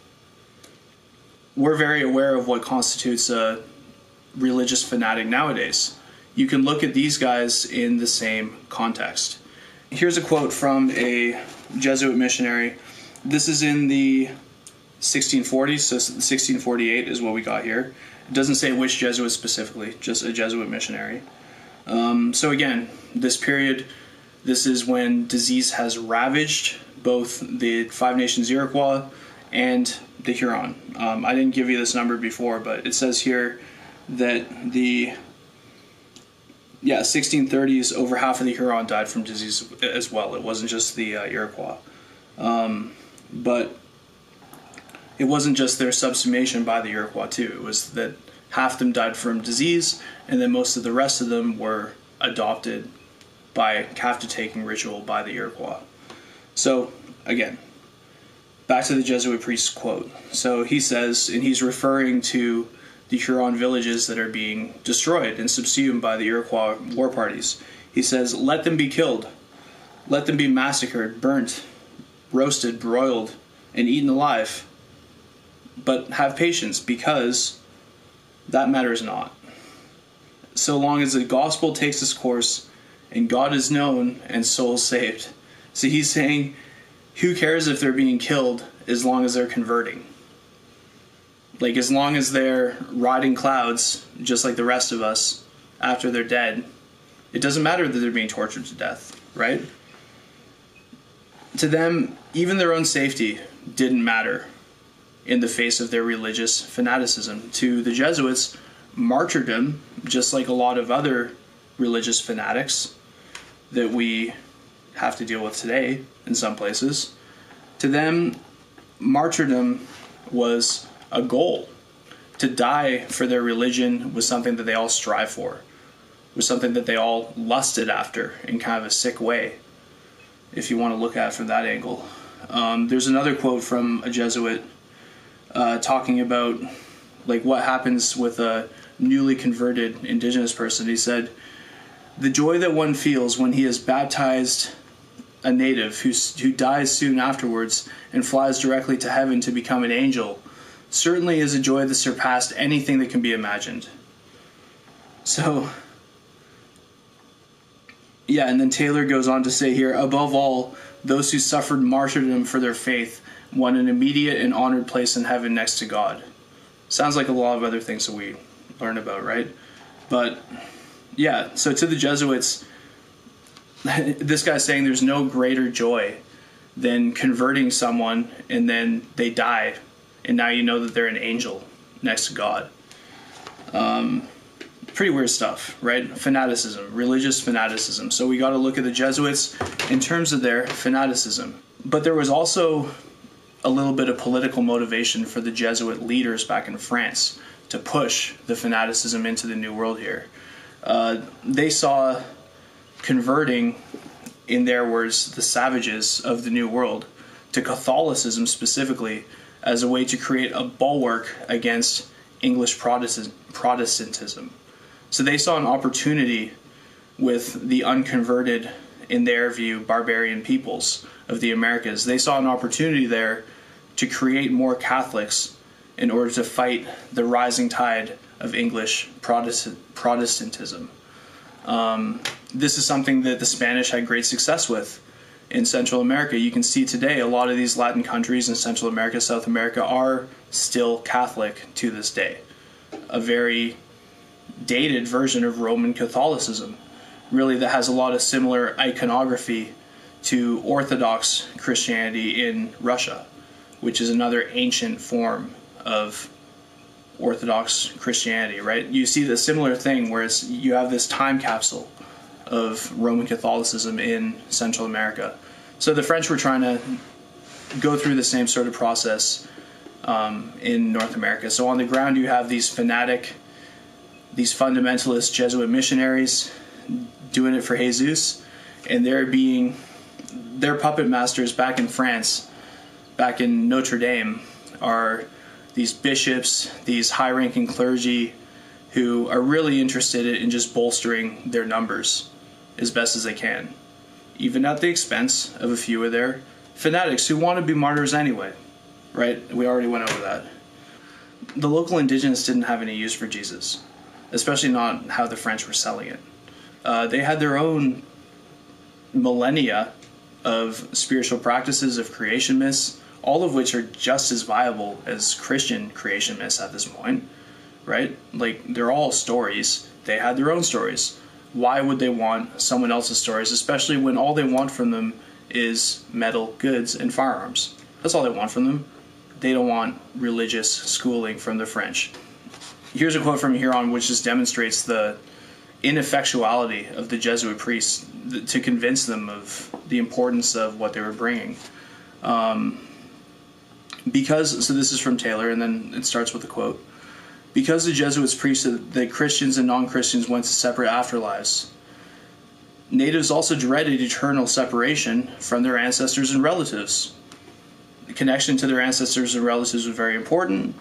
we're very aware of what constitutes a religious fanatic nowadays. You can look at these guys in the same context. Here's a quote from a Jesuit missionary. This is in the 1640s, so 1648 is what we got here. It doesn't say which Jesuit specifically, just a Jesuit missionary. So again, this period, this is when disease has ravaged both the Five Nations Iroquois and the Huron. I didn't give you this number before, but it says here that the 1630s, over half of the Huron died from disease as well. It wasn't just the Iroquois. But it wasn't just their subsumation by the Iroquois too. It was that half of them died from disease, and then most of the rest of them were adopted by captive-taking ritual by the Iroquois. So, again, back to the Jesuit priest's quote. So he says, and he's referring to the Huron villages that are being destroyed and subsumed by the Iroquois war parties. He says, "Let them be killed. Let them be massacred, burnt, roasted, broiled, and eaten alive. But have patience, because that matters not. So long as the gospel takes its course and God is known and souls saved." So he's saying, who cares if they're being killed as long as they're converting? Like, as long as they're riding clouds, just like the rest of us, after they're dead, it doesn't matter that they're being tortured to death, right? To them, even their own safety didn't matter in the face of their religious fanaticism. To the Jesuits, martyrdom, just like a lot of other religious fanatics that we have to deal with today in some places, to them, martyrdom was a goal. To die for their religion was something that they all strive for, was something that they all lusted after in kind of a sick way, if you want to look at it from that angle. There's another quote from a Jesuit talking about like what happens with a newly converted indigenous person. He said, "The joy that one feels when he has baptized a native who dies soon afterwards and flies directly to heaven to become an angel certainly is a joy that surpassed anything that can be imagined." So, yeah, and then Taylor goes on to say here, "Above all, those who suffered martyrdom for their faith won an immediate and honored place in heaven next to God." Sounds like a lot of other things that we learn about, right? But, yeah, so to the Jesuits, this guy's saying there's no greater joy than converting someone and then they die, and now you know that they're an angel next to God. Pretty weird stuff, right? Fanaticism, religious fanaticism. So we got to look at the Jesuits in terms of their fanaticism. But there was also a little bit of political motivation for the Jesuit leaders back in France to push the fanaticism into the New World here. They saw converting, in their words, the savages of the New World to Catholicism specifically as a way to create a bulwark against English Protestantism. So they saw an opportunity with the unconverted in their view, barbarian peoples of the Americas. They saw an opportunity there to create more Catholics in order to fight the rising tide of English Protestantism. This is something that the Spanish had great success with in Central America. You can see today a lot of these Latin countries in Central America, South America are still Catholic to this day. A very dated version of Roman Catholicism, really, that has a lot of similar iconography to Orthodox Christianity in Russia, which is another ancient form of Orthodox Christianity, right? You see the similar thing where you have this time capsule of Roman Catholicism in Central America. So the French were trying to go through the same sort of process in North America. So on the ground you have these fanatic, these fundamentalist Jesuit missionaries doing it for Jesus, and their puppet masters back in France, back in Notre Dame, are these bishops, these high-ranking clergy who are really interested in just bolstering their numbers as best as they can, even at the expense of a few of their fanatics who want to be martyrs anyway, right? We already went over that. The local indigenous didn't have any use for Jesus, especially not how the French were selling it. They had their own millennia of spiritual practices, of creation myths, all of which are just as viable as Christian creation myths at this point, right? Like, they're all stories. They had their own stories. Why would they want someone else's stories, especially when all they want from them is metal goods and firearms? That's all they want from them. They don't want religious schooling from the French. Here's a quote from Huron which just demonstrates the ineffectuality of the Jesuit priests to convince them of the importance of what they were bringing. So this is from Taylor, and then it starts with a quote. Because the Jesuits preached that Christians and non-Christians went to separate afterlives, natives also dreaded eternal separation from their ancestors and relatives. The connection to their ancestors and relatives was very important.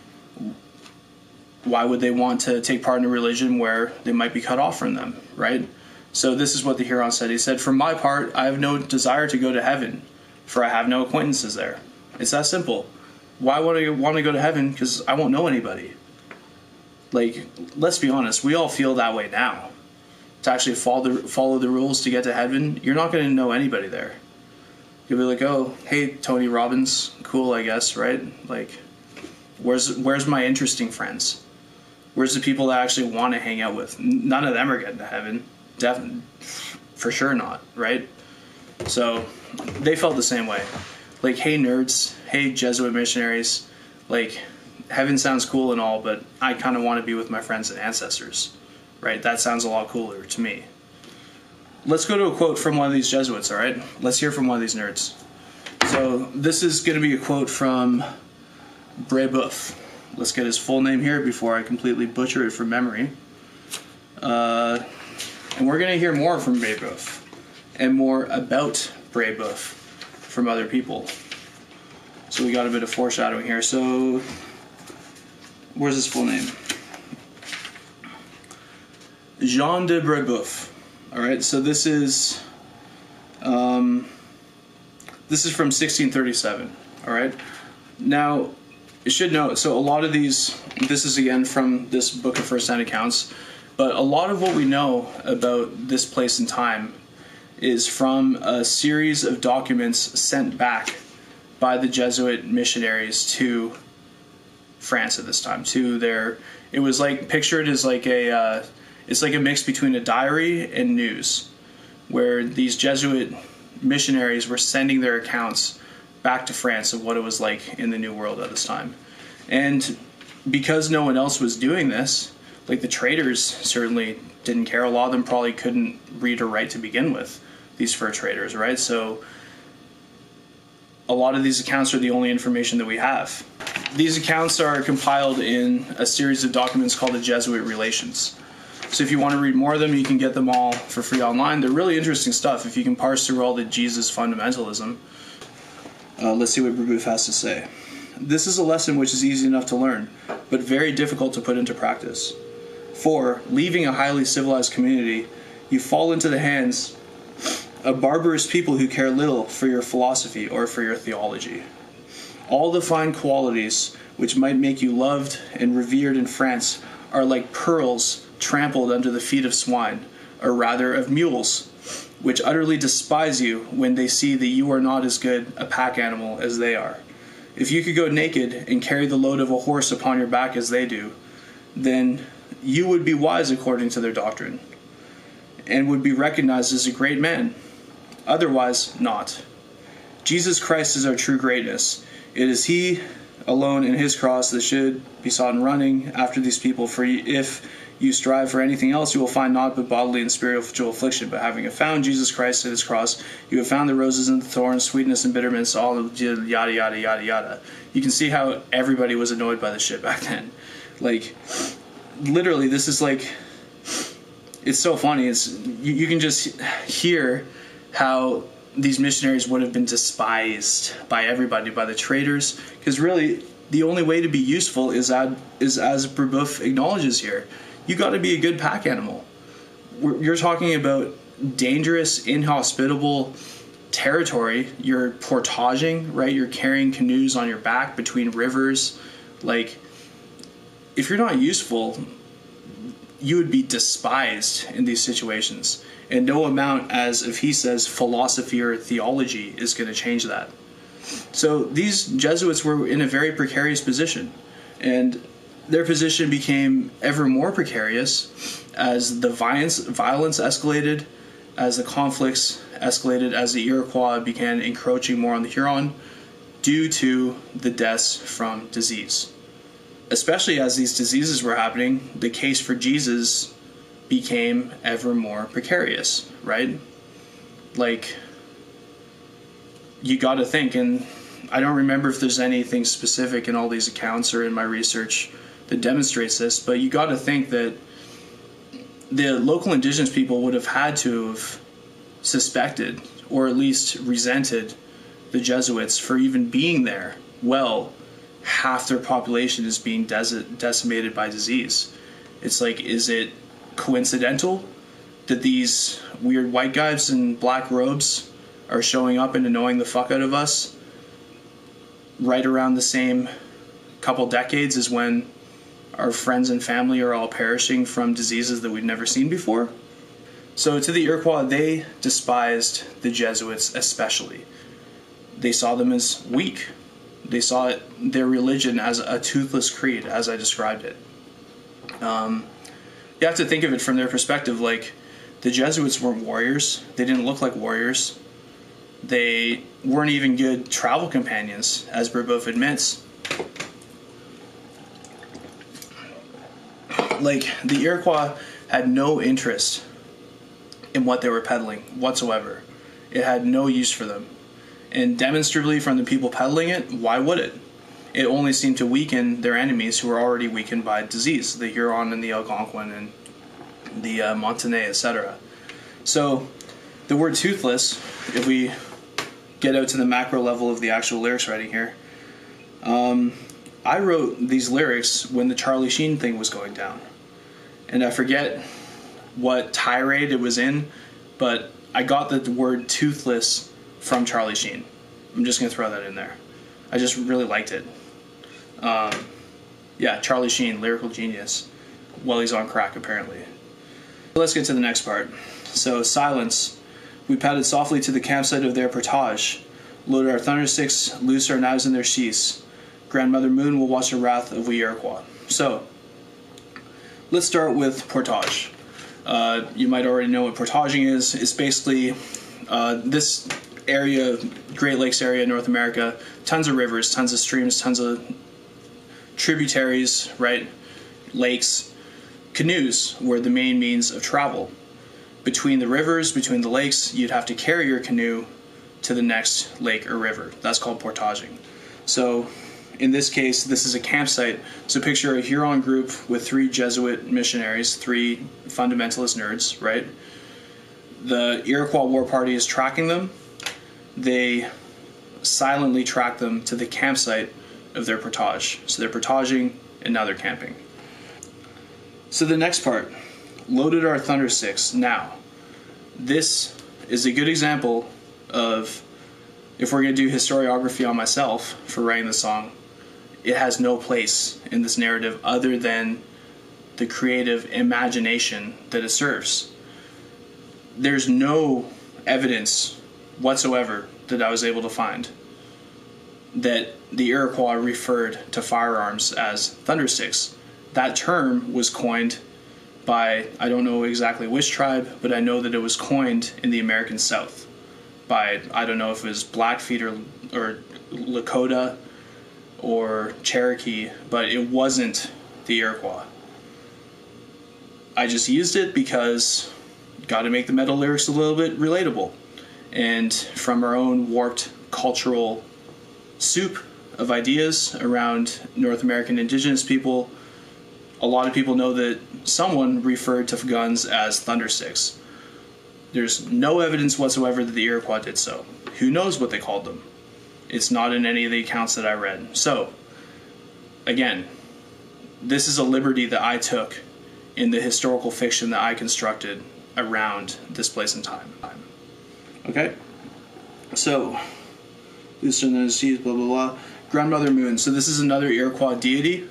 Why would they want to take part in a religion where they might be cut off from them, right? So this is what the Huron said. He said, "For my part, I have no desire to go to heaven, for I have no acquaintances there." It's that simple. Why would I want to go to heaven? Because I won't know anybody. Like, let's be honest, we all feel that way now. To actually follow the rules to get to heaven, you're not going to know anybody there. You'll be like, oh, hey, Tony Robbins, cool, I guess, right? Like, where's my interesting friends? Where's the people that I actually want to hang out with? None of them are getting to heaven. Definitely, for sure not, right? So they felt the same way. Like, hey, nerds, hey, Jesuit missionaries, like, heaven sounds cool and all, but I kind of want to be with my friends and ancestors, right? That sounds a lot cooler to me. Let's go to a quote from one of these Jesuits, all right? Let's hear from one of these nerds. So this is going to be a quote from Brebeuf. Let's get his full name here before I completely butcher it from memory. And we're going to hear more from Brebeuf and more about Brebeuf from other people. So we got a bit of foreshadowing here. So where's his full name? Jean de Brebeuf. All right, so this is from 1637. All right, now you should know. So a lot of these, this is again from this book of first-hand accounts, but a lot of what we know about this place and time is from a series of documents sent back by the Jesuit missionaries to France at this time. It was like, picture it as like it's like a mix between a diary and news, where these Jesuit missionaries were sending their accounts back to France of what it was like in the New World at this time. And because no one else was doing this, like the traders certainly didn't care. A lot of them probably couldn't read or write to begin with, these fur traders, right? So a lot of these accounts are the only information that we have. These accounts are compiled in a series of documents called the Jesuit Relations. So if you want to read more of them, you can get them all for free online. They're really interesting stuff if you can parse through all the Jesus fundamentalism. Let's see what Brebeuf has to say. This is a lesson which is easy enough to learn, but very difficult to put into practice. For, leaving a highly civilized community, you fall into the hands a barbarous people who care little for your philosophy or for your theology. All the fine qualities which might make you loved and revered in France are like pearls trampled under the feet of swine, or rather of mules, which utterly despise you when they see that you are not as good a pack animal as they are. If you could go naked and carry the load of a horse upon your back as they do, then you would be wise according to their doctrine, and would be recognized as a great man. Otherwise, not. Jesus Christ is our true greatness. It is He alone and His cross that should be sought in running after these people. For if you strive for anything else, you will find naught but bodily and spiritual affliction. But having found Jesus Christ and His cross, you have found the roses and the thorns, sweetness and bitterness, all of yada yada yada yada. You can see how everybody was annoyed by this shit back then. Like, literally, this is like, it's so funny. It's you can just hear how these missionaries would have been despised by everybody, by the traders, because really the only way to be useful is as Brebeuf acknowledges here. You got to be a good pack animal. You're talking about dangerous, inhospitable territory. You're portaging, right? You're carrying canoes on your back between rivers. Like, if you're not useful, you would be despised in these situations. And no amount, as if he says, philosophy or theology is going to change that. So these Jesuits were in a very precarious position. And their position became ever more precarious as the violence escalated, as the conflicts escalated, as the Iroquois began encroaching more on the Huron due to the deaths from disease. Especially as these diseases were happening, the case for Jesus became ever more precarious, right? Like, you got to think, and I don't remember if there's anything specific in all these accounts or in my research that demonstrates this, but you got to think that the local indigenous people would have had to have suspected or at least resented the Jesuits for even being there. Well, half their population is being decimated by disease. It's like, is it coincidental that these weird white guys in black robes are showing up and annoying the fuck out of us right around the same couple decades as when our friends and family are all perishing from diseases that we've never seen before? So to the Iroquois, they despised the Jesuits especially. They saw them as weak. They saw their religion as a toothless creed, as I described it. You have to think of it from their perspective. Like, the Jesuits weren't warriors. They didn't look like warriors. They weren't even good travel companions, as Brebeuf admits. Like, the Iroquois had no interest in what they were peddling whatsoever. It had no use for them. And demonstrably from the people peddling it, why would it? It only seemed to weaken their enemies who were already weakened by disease, the Huron and the Algonquin and the Montagnais, etc. So the word toothless, if we get out to the macro level of the actual lyrics writing here, I wrote these lyrics when the Charlie Sheen thing was going down. And I forget what tirade it was in, but I got the word toothless from Charlie Sheen. I'm just going to throw that in there. I just really liked it. Yeah, Charlie Sheen, lyrical genius. Well, he's on crack, apparently. Let's get to the next part. So, silence. We padded softly to the campsite of their portage, loaded our thundersticks, loosed our knives in their sheaths. Grandmother Moon will watch the wrath of we Iroquois. So, let's start with portage. You might already know what portaging is. It's basically this area, Great Lakes area, North America, tons of rivers, tons of streams, tons of tributaries, right? Lakes. Canoes were the main means of travel. Between the rivers, between the lakes, you'd have to carry your canoe to the next lake or river. That's called portaging. So, in this case, this is a campsite. So picture a Huron group with 3 Jesuit missionaries, 3 fundamentalist nerds, right? The Iroquois war party is tracking them. They silently track them to the campsite of their portage. So they're portaging, and now they're camping. So the next part, loaded our thundersticks. Now, this is a good example of, if we're going to do historiography on myself for writing the song, it has no place in this narrative other than the creative imagination that it serves. There's no evidence whatsoever that I was able to find that the Iroquois referred to firearms as thundersticks. That term was coined by, I don't know exactly which tribe, but I know that it was coined in the American South by, I don't know if it was Blackfeet or Lakota or Cherokee, but it wasn't the Iroquois. I just used it because got to make the metal lyrics a little bit relatable. And from our own warped cultural soup of ideas around North American indigenous people, a lot of people know that someone referred to guns as thundersticks. There's no evidence whatsoever that the Iroquois did so. Who knows what they called them? It's not in any of the accounts that I read. So, again, this is a liberty that I took in the historical fiction that I constructed around this place and time. Okay? So, blah, blah, blah. Grandmother Moon. So this is another Iroquois deity.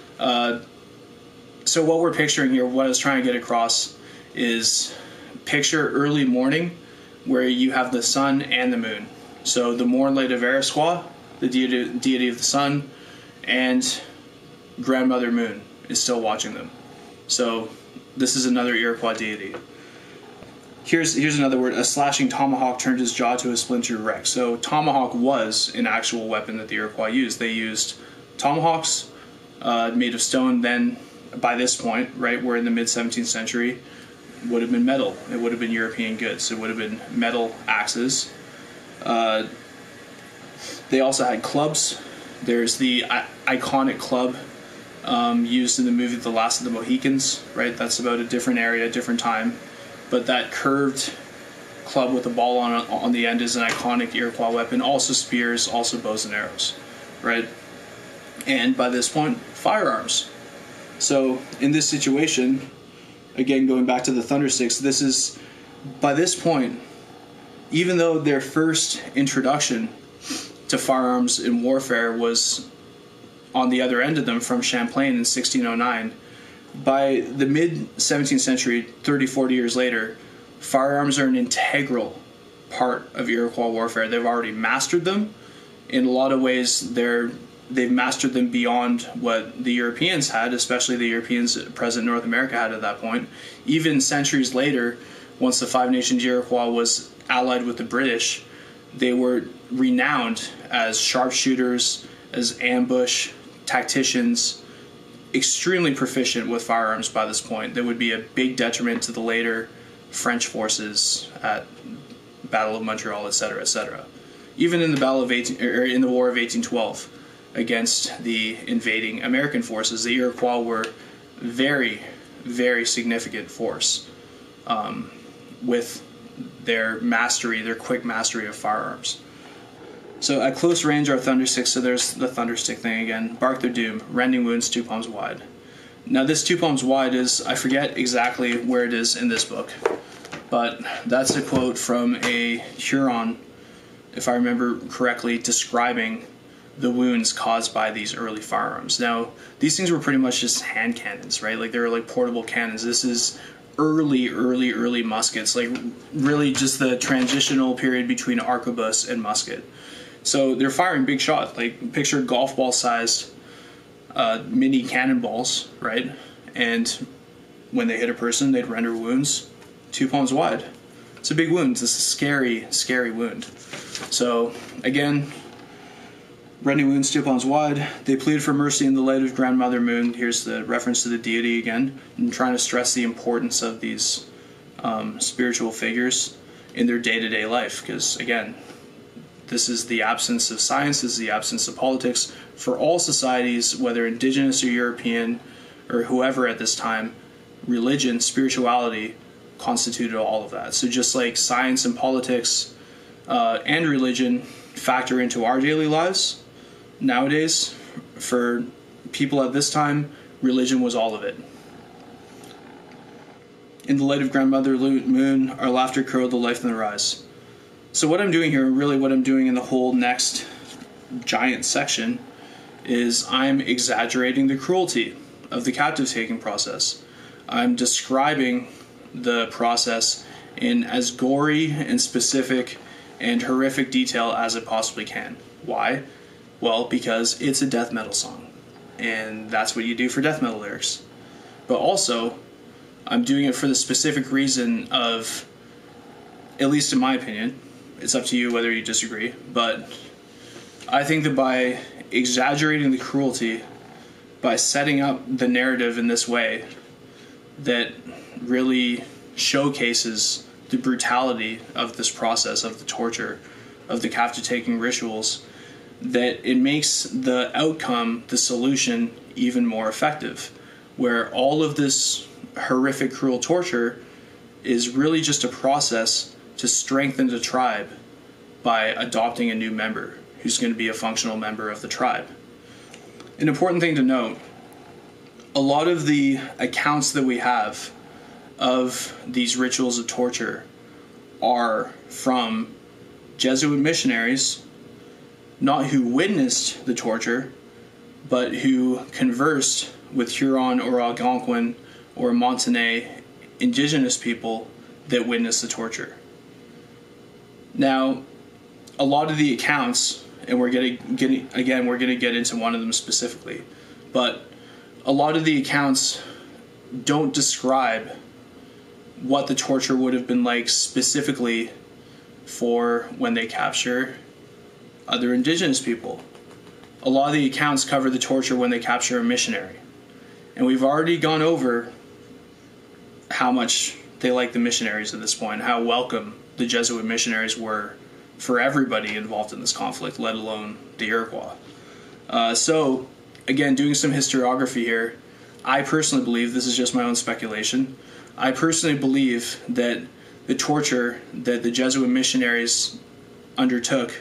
So what we're picturing here, what I was trying to get across, is picture early morning where you have the sun and the moon. So the Mornlay de Verisquois, the deity of the sun, and Grandmother Moon is still watching them. So this is another Iroquois deity. Here's another word. A slashing tomahawk turned his jaw to a splintered wreck. So tomahawk was an actual weapon that the Iroquois used. They used tomahawks made of stone. Then by this point, right, we're in the mid-17th century, would have been metal. It would have been European goods. It would have been metal axes. They also had clubs. There's the iconic club used in the movie The Last of the Mohicans, right? That's about a different area, a different time. But that curved club with a ball on the end is an iconic Iroquois weapon. Also spears, also bows and arrows, right? And by this point, firearms. So in this situation, again, going back to the thundersticks, this is, by this point, even though their first introduction to firearms in warfare was on the other end of them from Champlain in 1609, by the mid-17th century, 30, 40 years later, firearms are an integral part of Iroquois warfare. They've already mastered them. In a lot of ways, they've mastered them beyond what the Europeans had, especially the Europeans present in North America had at that point. Even centuries later, once the Five Nations Iroquois was allied with the British, they were renowned as sharpshooters, as ambush tacticians, extremely proficient with firearms by this point. There would be a big detriment to the later French forces at Battle of Montreal, etc., etc. Even in the in the War of 1812 against the invading American forces, the Iroquois were very, very significant force with their mastery, their quick mastery of firearms. So at close range are thundersticks, so there's the thunderstick thing again. Bark their doom, rending wounds 2 palms wide. Now this 2 palms wide is, I forget exactly where it is in this book, but that's a quote from a Huron, if I remember correctly, describing the wounds caused by these early firearms. Now, these things were pretty much just hand cannons, right? Like they were like portable cannons. This is early muskets, like really just the transitional period between arquebus and musket. So they're firing big shots, like picture golf ball sized mini cannonballs, right? And when they hit a person, they'd render wounds 2 palms wide. It's a big wound. It's a scary, scary wound. So again, rending wounds 2 palms wide. They plead for mercy in the light of Grandmother Moon. Here's the reference to the deity again. I'm trying to stress the importance of these spiritual figures in their day-to-day life, because again, this is the absence of science, this is the absence of politics. For all societies, whether indigenous or European or whoever at this time, religion, spirituality constituted all of that. So just like science and politics and religion factor into our daily lives, nowadays, for people at this time, religion was all of it. In the light of grandmother moon, our laughter crowed the life in the rise. So what I'm doing here, really what I'm doing in the whole next giant section, is I'm exaggerating the cruelty of the captive taking process. I'm describing the process in as gory and specific and horrific detail as it possibly can. Why? Well, because it's a death metal song, and that's what you do for death metal lyrics. But also, I'm doing it for the specific reason of, at least in my opinion, it's up to you whether you disagree, but I think that by exaggerating the cruelty, by setting up the narrative in this way that really showcases the brutality of this process, of the torture, of the captive taking rituals, that it makes the outcome, the solution, even more effective, where all of this horrific, cruel torture is really just a process to strengthen the tribe by adopting a new member who's going to be a functional member of the tribe. An important thing to note, a lot of the accounts that we have of these rituals of torture are from Jesuit missionaries, not who witnessed the torture, but who conversed with Huron or Algonquin or Montagnais indigenous people that witnessed the torture. Now, a lot of the accounts, and we're going to get into one of them specifically, but a lot of the accounts don't describe what the torture would have been like specifically for when they capture other indigenous people. A lot of the accounts cover the torture when they capture a missionary. And we've already gone over how much they like the missionaries at this point, how welcome the Jesuit missionaries were for everybody involved in this conflict, let alone the Iroquois. So, again, doing some historiography here, I personally believe, this is just my own speculation, I personally believe that the torture that the Jesuit missionaries undertook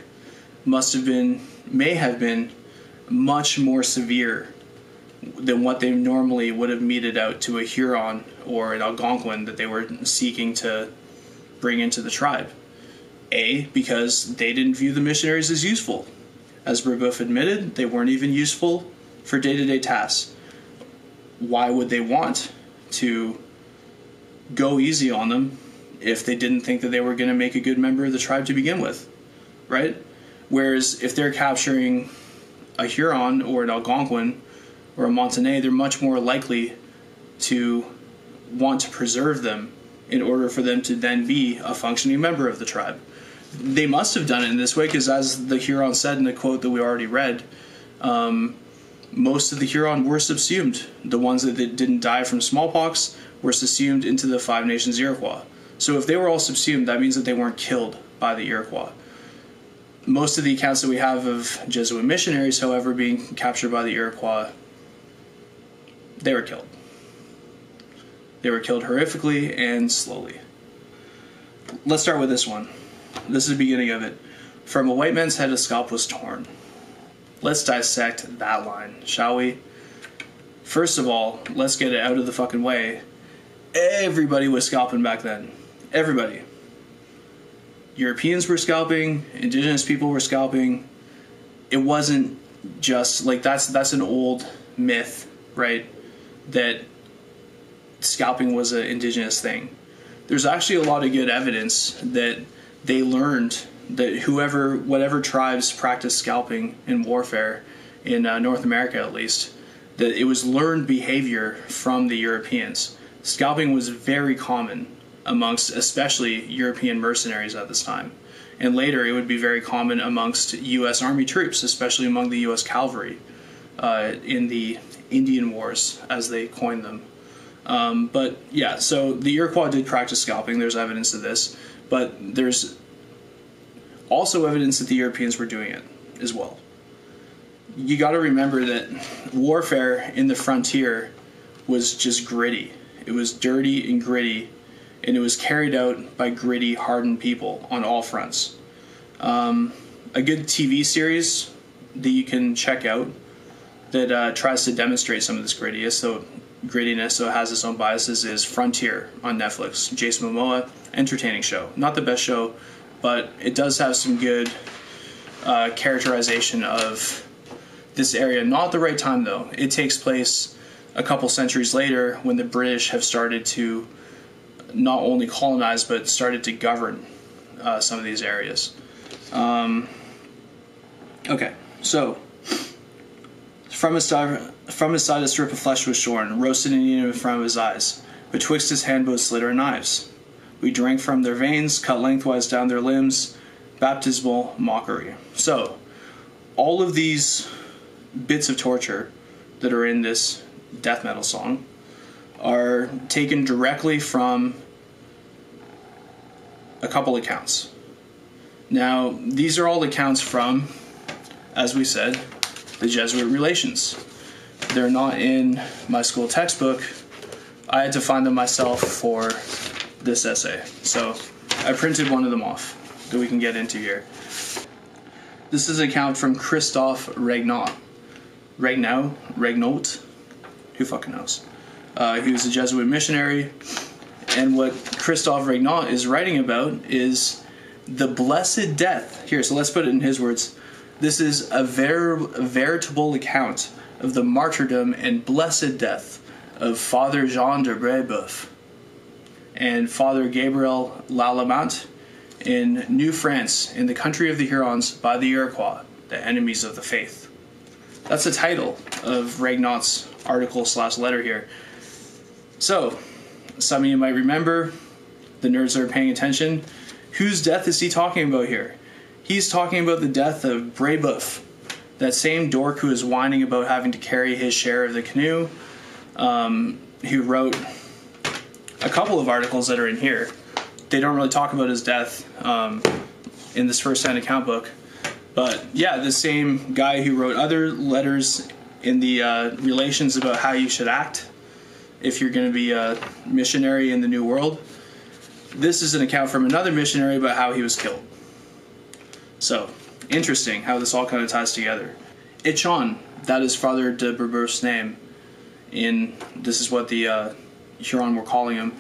may have been much more severe than what they normally would have meted out to a Huron or an Algonquin that they were seeking to bring into the tribe. A, because they didn't view the missionaries as useful. As Brebeuf admitted, they weren't even useful for day-to-day tasks. Why would they want to go easy on them if they didn't think that they were going to make a good member of the tribe to begin with, right? Whereas if they're capturing a Huron or an Algonquin or a Montagnais, they're much more likely to want to preserve them in order for them to then be a functioning member of the tribe. They must have done it in this way because, as the Huron said in the quote that we already read, most of the Huron were subsumed. The ones that didn't die from smallpox were subsumed into the Five Nations Iroquois. So if they were all subsumed, that means that they weren't killed by the Iroquois. Most of the accounts that we have of Jesuit missionaries, however, being captured by the Iroquois, they were killed. They were killed horrifically and slowly. Let's start with this one. This is the beginning of it. From a white man's head, a scalp was torn. Let's dissect that line, shall we? First of all, let's get it out of the fucking way. Everybody was scalping back then. Everybody. Europeans were scalping, indigenous people were scalping. It wasn't just like that's an old myth, right? That scalping was an indigenous thing. There's actually a lot of good evidence that they learned that whatever tribes practiced scalping in warfare in North America, at least, that it was learned behavior from the Europeans. Scalping was very common amongst especially European mercenaries at this time. And later it would be very common amongst U.S. Army troops, especially among the U.S. cavalry in the Indian Wars, as they coined them. But yeah, so the Iroquois did practice scalping. There's evidence of this. But there's also evidence that the Europeans were doing it as well. You got to remember that warfare in the frontier was just gritty. It was dirty and gritty, and it was carried out by gritty, hardened people on all fronts. A good TV series that you can check out that tries to demonstrate some of this grittiness. So grittiness, so it has its own biases, is Frontier on Netflix. Jason Momoa, entertaining show. Not the best show, but it does have some good characterization of this area. Not at the right time, though. It takes place a couple centuries later when the British have started to not only colonize, but started to govern some of these areas. Okay, so from his side a strip of flesh was shorn, roasted and eaten in front of his eyes. Betwixt his hand both slitter knives. We drank from their veins, cut lengthwise down their limbs, baptismal mockery. So, all of these bits of torture that are in this death metal song are taken directly from a couple accounts. Now, these are all accounts from, as we said, the Jesuit Relations. They're not in my school textbook. I had to find them myself for this essay. So I printed one of them off that we can get into here. This is an account from Christophe Regnault. Regnault? Who fucking knows? He was a Jesuit missionary, and what Christophe Regnault is writing about is the blessed death. Here, so let's put it in his words. This is a veritable account of the martyrdom and blessed death of Father Jean de Brébeuf and Father Gabriel Lalemant in New France, in the country of the Hurons, by the Iroquois, the enemies of the faith. That's the title of Regnault's article / letter here. So, some of you might remember, the nerds that are paying attention, whose death is he talking about here? He's talking about the death of Brébeuf, that same dork who is whining about having to carry his share of the canoe, who wrote a couple of articles that are in here. They don't really talk about his death in this first-hand account book. But yeah, the same guy who wrote other letters in the Relations about how you should act if you're going to be a missionary in the New World. This is an account from another missionary about how he was killed. So, interesting how this all kind of ties together. Ichon, that is Father de Brébeuf's name. This is what the Huron were calling him.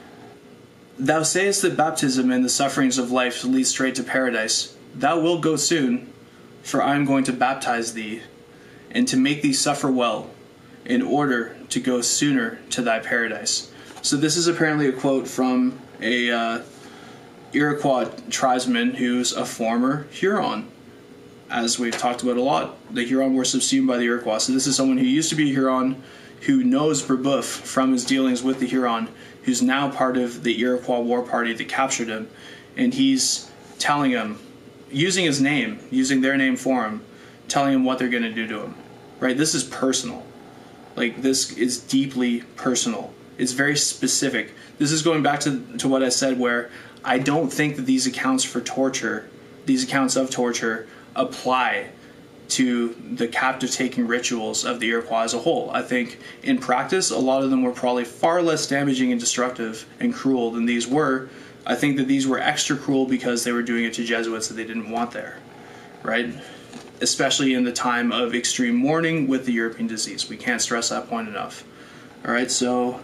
Thou sayest that baptism and the sufferings of life lead straight to paradise. Thou wilt go soon, for I am going to baptize thee, and to make thee suffer well, in order to go sooner to thy paradise. So this is apparently a quote from a Iroquois tribesman who's a former Huron. As we've talked about a lot, the Huron were subsumed by the Iroquois. So this is someone who used to be a Huron, who knows Brébeuf from his dealings with the Huron, who's now part of the Iroquois war party that captured him. And he's telling him, using his name, using their name for him, telling him what they're going to do to him. Right? This is personal. Like, this is deeply personal. It's very specific. This is going back to what I said, where I don't think that these accounts for torture, these accounts of torture, apply to the captive-taking rituals of the Iroquois as a whole. I think in practice, a lot of them were probably far less damaging and destructive and cruel than these were. I think that these were extra cruel because they were doing it to Jesuits that they didn't want there, right? Especially in the time of extreme mourning with the European disease. We can't stress that point enough. All right, so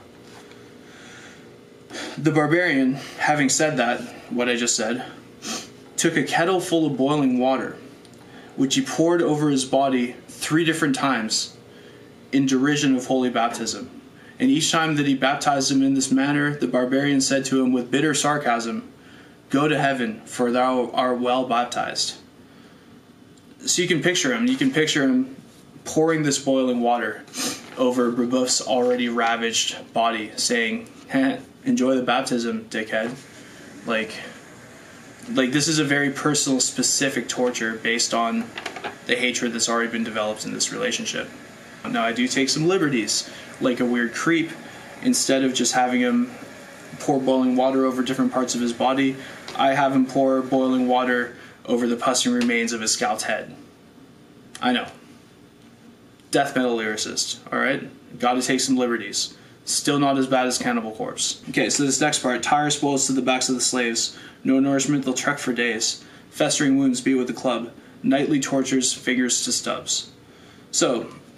the barbarian, having said that, what I just said, took a kettle full of boiling water, which he poured over his body 3 different times in derision of holy baptism. And each time that he baptized him in this manner, the barbarian said to him with bitter sarcasm, "Go to heaven, for thou art well baptized." So you can picture him. You can picture him pouring this boiling water over Brébeuf's already ravaged body, saying, "Enjoy the baptism, dickhead." Like this is a very personal, specific torture based on the hatred that's already been developed in this relationship. Now, I do take some liberties, like a weird creep. Instead of just having him pour boiling water over different parts of his body, I have him pour boiling water over the pus and remains of his scalped head. I know. Death metal lyricist, alright? Gotta take some liberties. Still not as bad as Cannibal Corpse. Okay, so this next part. Tire spoils to the backs of the slaves. No nourishment, they'll trek for days. Festering wounds beat with the club. Nightly tortures, fingers to stubs. So,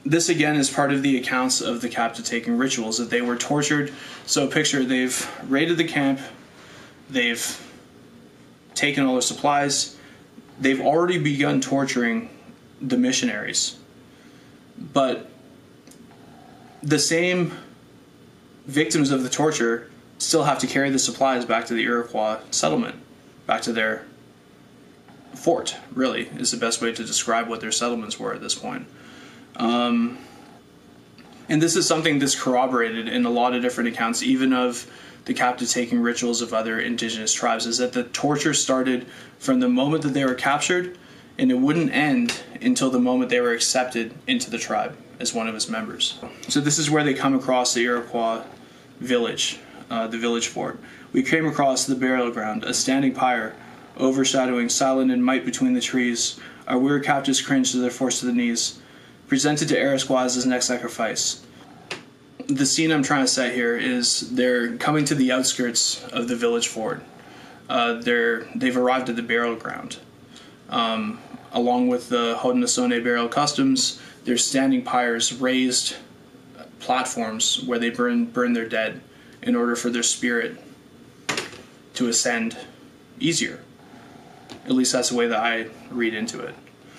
this again is part of the accounts of the captive taking rituals, that they were tortured. So picture, they've raided the camp, they've taken all their supplies, they've already begun torturing the missionaries. But the same victims of the torture still have to carry the supplies back to the Iroquois settlement, back to their fort, really, is the best way to describe what their settlements were at this point. And this is something that's corroborated in a lot of different accounts, even of the captive taking rituals of other indigenous tribes, is that the torture started from the moment that they were captured, and it wouldn't end until the moment they were accepted into the tribe as one of its members. So this is where they come across the Iroquois village, the village fort. We came across the burial ground, a standing pyre, overshadowing, silent and might between the trees. Our weird captives cringed to their force to the knees, presented to Iroquois as next sacrifice. The scene I'm trying to set here is they're coming to the outskirts of the village fort. They've arrived at the burial ground. Along with the Haudenosaunee burial customs, there's standing pyres, raised platforms where they burn their dead in order for their spirit to ascend easier. At least that's the way that I read into it.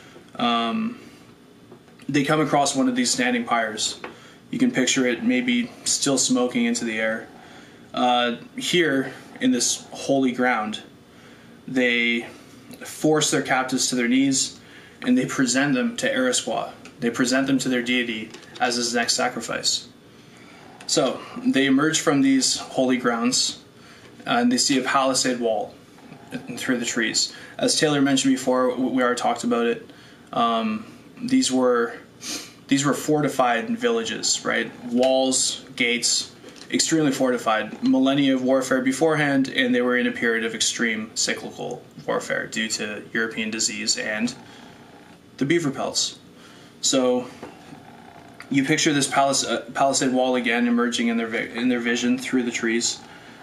They come across one of these standing pyres. You can picture it maybe still smoking into the air. Here, in this holy ground, they force their captives to their knees, and they present them to Iroquois. They present them to their deity as his next sacrifice. So, they emerge from these holy grounds, and they see a palisade wall through the trees. As Taylor mentioned before, we already talked about it. These were fortified villages, right? Walls, gates, extremely fortified. Millennia of warfare beforehand, and they were in a period of extreme cyclical warfare due to European disease and the beaver pelts. So you picture this palisade wall again emerging in their vision through the trees.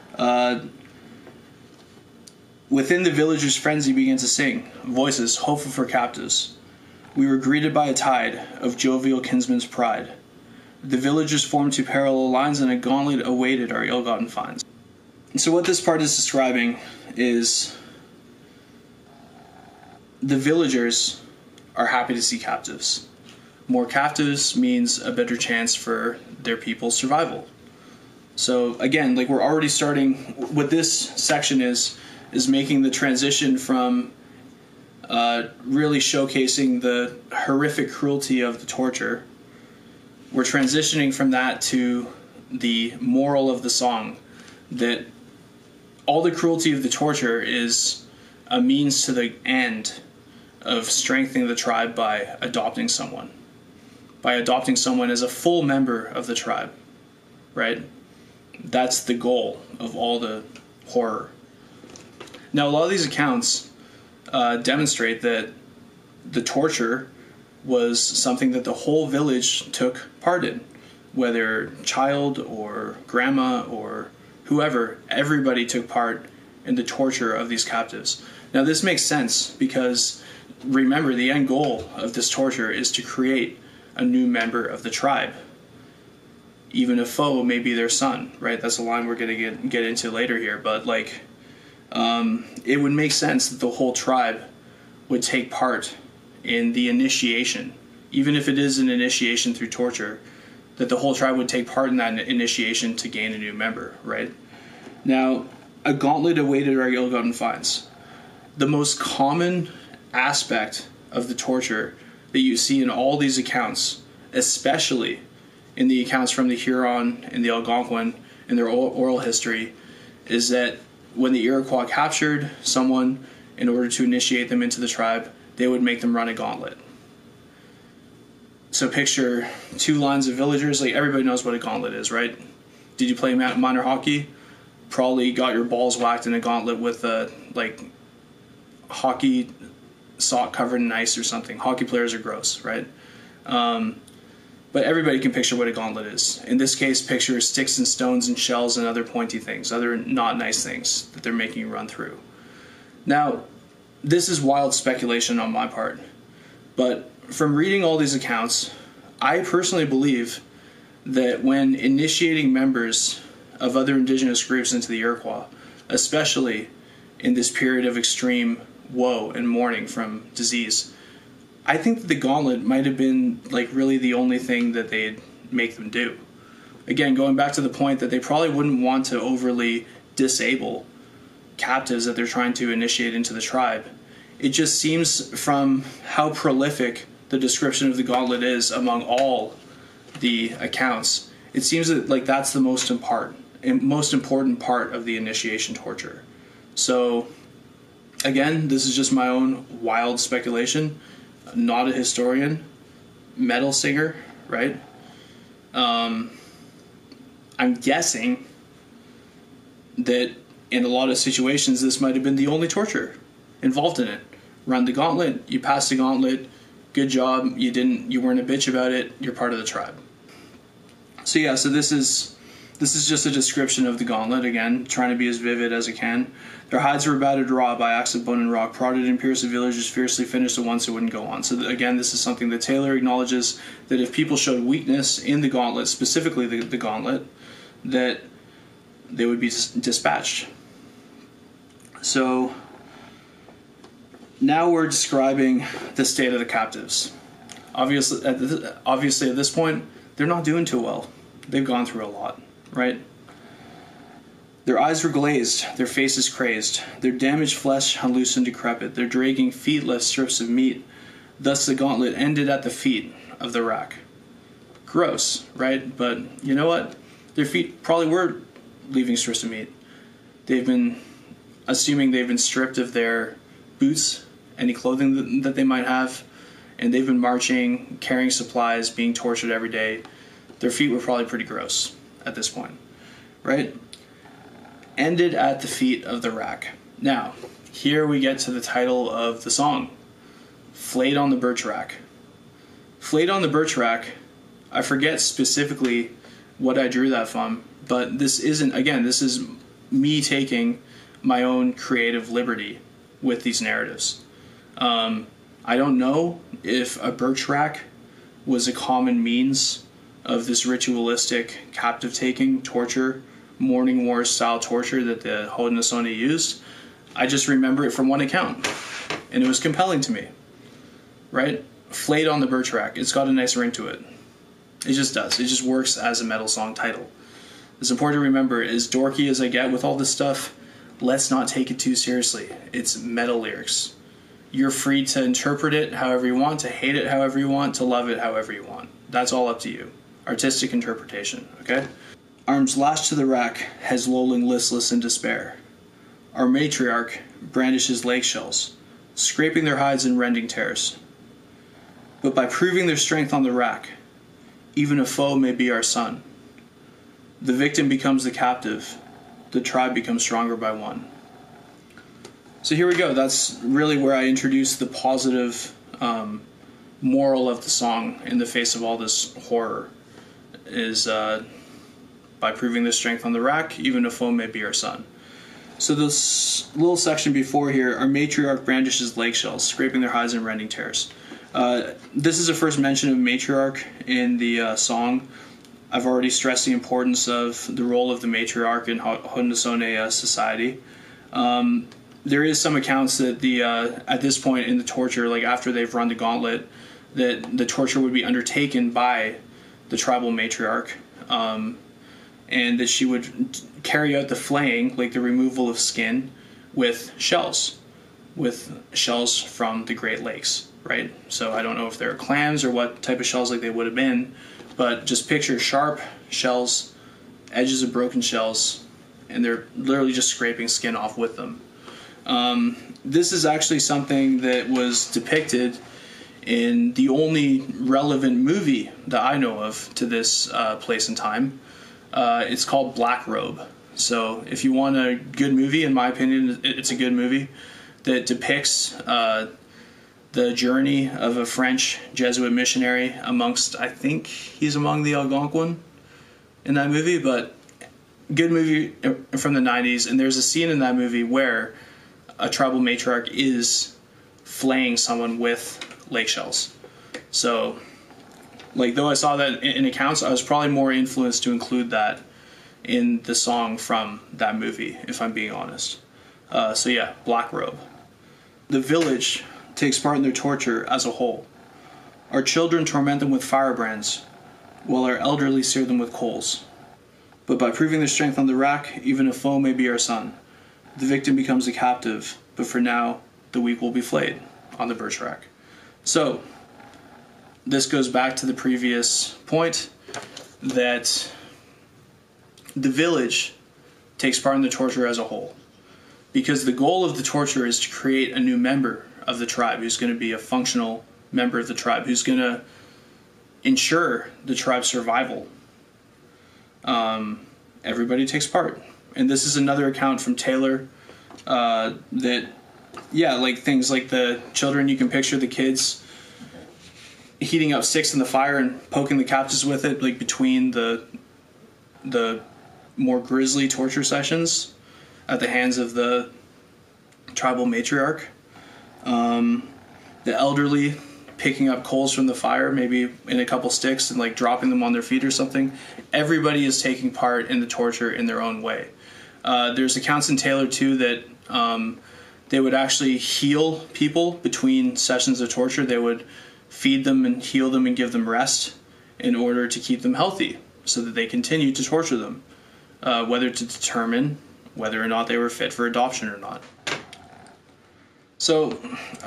Within the villagers' frenzy began to sing, voices hopeful for captives. We were greeted by a tide of jovial kinsmen's pride. The villagers formed two parallel lines, and a gauntlet awaited our ill-gotten finds. And so what this part is describing is the villagers are happy to see captives. More captives means a better chance for their people's survival. So again, like, we're already starting, what this section is making the transition from really showcasing the horrific cruelty of the torture. We're transitioning from that to the moral of the song, that all the cruelty of the torture is a means to the end of strengthening the tribe by adopting someone as a full member of the tribe, right? That's the goal of all the horror. Now, a lot of these accounts demonstrate that the torture was something that the whole village took part in, whether child or grandma or whoever, everybody took part in the torture of these captives. Now, this makes sense because, remember, the end goal of this torture is to create a new member of the tribe. Even a foe may be their son, right? That's a line we're going to get into later here, but like, it would make sense that the whole tribe would take part in the initiation, even if it is an initiation through torture, that the whole tribe would take part in that initiation to gain a new member, right? Now, a gauntlet awaited our ill-gotten finds. The most common aspect of the torture that you see in all these accounts, especially in the accounts from the Huron and the Algonquin in their oral history, is that when the Iroquois captured someone, in order to initiate them into the tribe, they would make them run a gauntlet. So picture two lines of villagers. Like, everybody knows what a gauntlet is, right? Did you play minor hockey? Probably got your balls whacked in a gauntlet with a hockey sock covered in ice or something. Hockey players are gross, right? But everybody can picture what a gauntlet is. In this case, picture sticks and stones and shells and other pointy things, other not nice things that they're making you run through. Now, this is wild speculation on my part, but from reading all these accounts, I personally believe that when initiating members of other indigenous groups into the Iroquois, especially in this period of extreme woe and mourning from disease, I think that the gauntlet might have been like really the only thing that they'd make them do. Again, going back to the point that they probably wouldn't want to overly disable captives that they're trying to initiate into the tribe. It just seems from how prolific the description of the gauntlet is among all the accounts, it seems that like that's the most important part of the initiation torture. So again, this is just my own wild speculation, not a historian, metal singer, right? I'm guessing that in a lot of situations this might have been the only torture involved in it. Run the gauntlet, you passed the gauntlet, good job, you weren't a bitch about it, you're part of the tribe. So yeah, so this is just a description of the gauntlet, again, trying to be as vivid as I can. Their hides were battered raw by axe of bone and rock, prodded and pierced the villagers, fiercely finished the ones who wouldn't go on. So again, this is something that Taylor acknowledges, that if people showed weakness in the gauntlet, specifically the gauntlet, that they would be dispatched. So now we're describing the state of the captives. Obviously at this point, they're not doing too well. They've gone through a lot, right? Their eyes were glazed, their faces crazed, their damaged flesh hung loose and decrepit, their dragging feet left strips of meat. Thus the gauntlet ended at the feet of the rack. Gross, right? But you know what? Their feet probably were leaving strips of meat. Assuming they've been stripped of their boots, any clothing that they might have, and they've been marching, carrying supplies, being tortured every day. Their feet were probably pretty gross at this point, right? Ended at the feet of the rack. Now, here we get to the title of the song, Flayed on the Birch Rack. Flayed on the Birch Rack, I forget specifically what I drew that from, but this is me taking my own creative liberty with these narratives. I don't know if a birch rack was a common means of this ritualistic captive taking, torture, mourning war style torture that the Haudenosaunee used. I just remember it from one account, and it was compelling to me, right? Flayed on the Birch Rack. It's got a nice ring to it. It just does. It just works as a metal song title. It's important to remember, as dorky as I get with all this stuff, let's not take it too seriously. It's metal lyrics. You're free to interpret it however you want, to hate it however you want, to love it however you want. That's all up to you. Artistic interpretation, okay? Arms lashed to the rack, heads lolling listless in despair. Our matriarch brandishes lake shells, scraping their hides and rending tears. But by proving their strength on the rack, even a foe may be our son. The victim becomes the captive. The tribe becomes stronger by one. So here we go. That's really where I introduce the positive moral of the song in the face of all this horror, is by proving their strength on the rack, even a foe may be our son. So this little section before here, our matriarch brandishes lake shells, scraping their hides and rending tears. This is the first mention of matriarch in the song. I've already stressed the importance of the role of the matriarch in Haudenosaunee society. There is some accounts that at this point in the torture, like after they've run the gauntlet, that the torture would be undertaken by the tribal matriarch, and that she would carry out the flaying, like the removal of skin, with shells from the Great Lakes, right? So I don't know if they're clams or what type of shells like they would have been, but just picture sharp shells, edges of broken shells, and they're literally just scraping skin off with them. This is actually something that was depicted in the only relevant movie that I know of to this place and time. It's called Black Robe. So if you want a good movie, in my opinion, it's a good movie that depicts the journey of a French Jesuit missionary amongst, I think he's among the Algonquin in that movie, but good movie from the 90s. And there's a scene in that movie where a tribal matriarch is flaying someone with lake shells. So Like, though I saw that in accounts, I was probably more influenced to include that in the song from that movie, if I'm being honest. So yeah, Black Robe. The village takes part in their torture as a whole. Our children torment them with firebrands, while our elderly sear them with coals. But by proving their strength on the rack, even a foe may be our son. The victim becomes a captive, but for now, the weak will be flayed on the Birch Rack. So, this goes back to the previous point that the village takes part in the torture as a whole. Because the goal of the torture is to create a new member of the tribe who's going to be a functional member of the tribe, who's going to ensure the tribe's survival. Everybody takes part. And this is another account from Taylor that, yeah, like things like the children, you can picture the kids heating up sticks in the fire and poking the captives with it, like between the more grisly torture sessions at the hands of the tribal matriarch. The elderly picking up coals from the fire, maybe in a couple sticks, and like dropping them on their feet or something. Everybody is taking part in the torture in their own way. There's accounts in Taylor too that they would actually heal people between sessions of torture. They would feed them and heal them and give them rest in order to keep them healthy so that they continue to torture them, whether to determine whether or not they were fit for adoption or not. So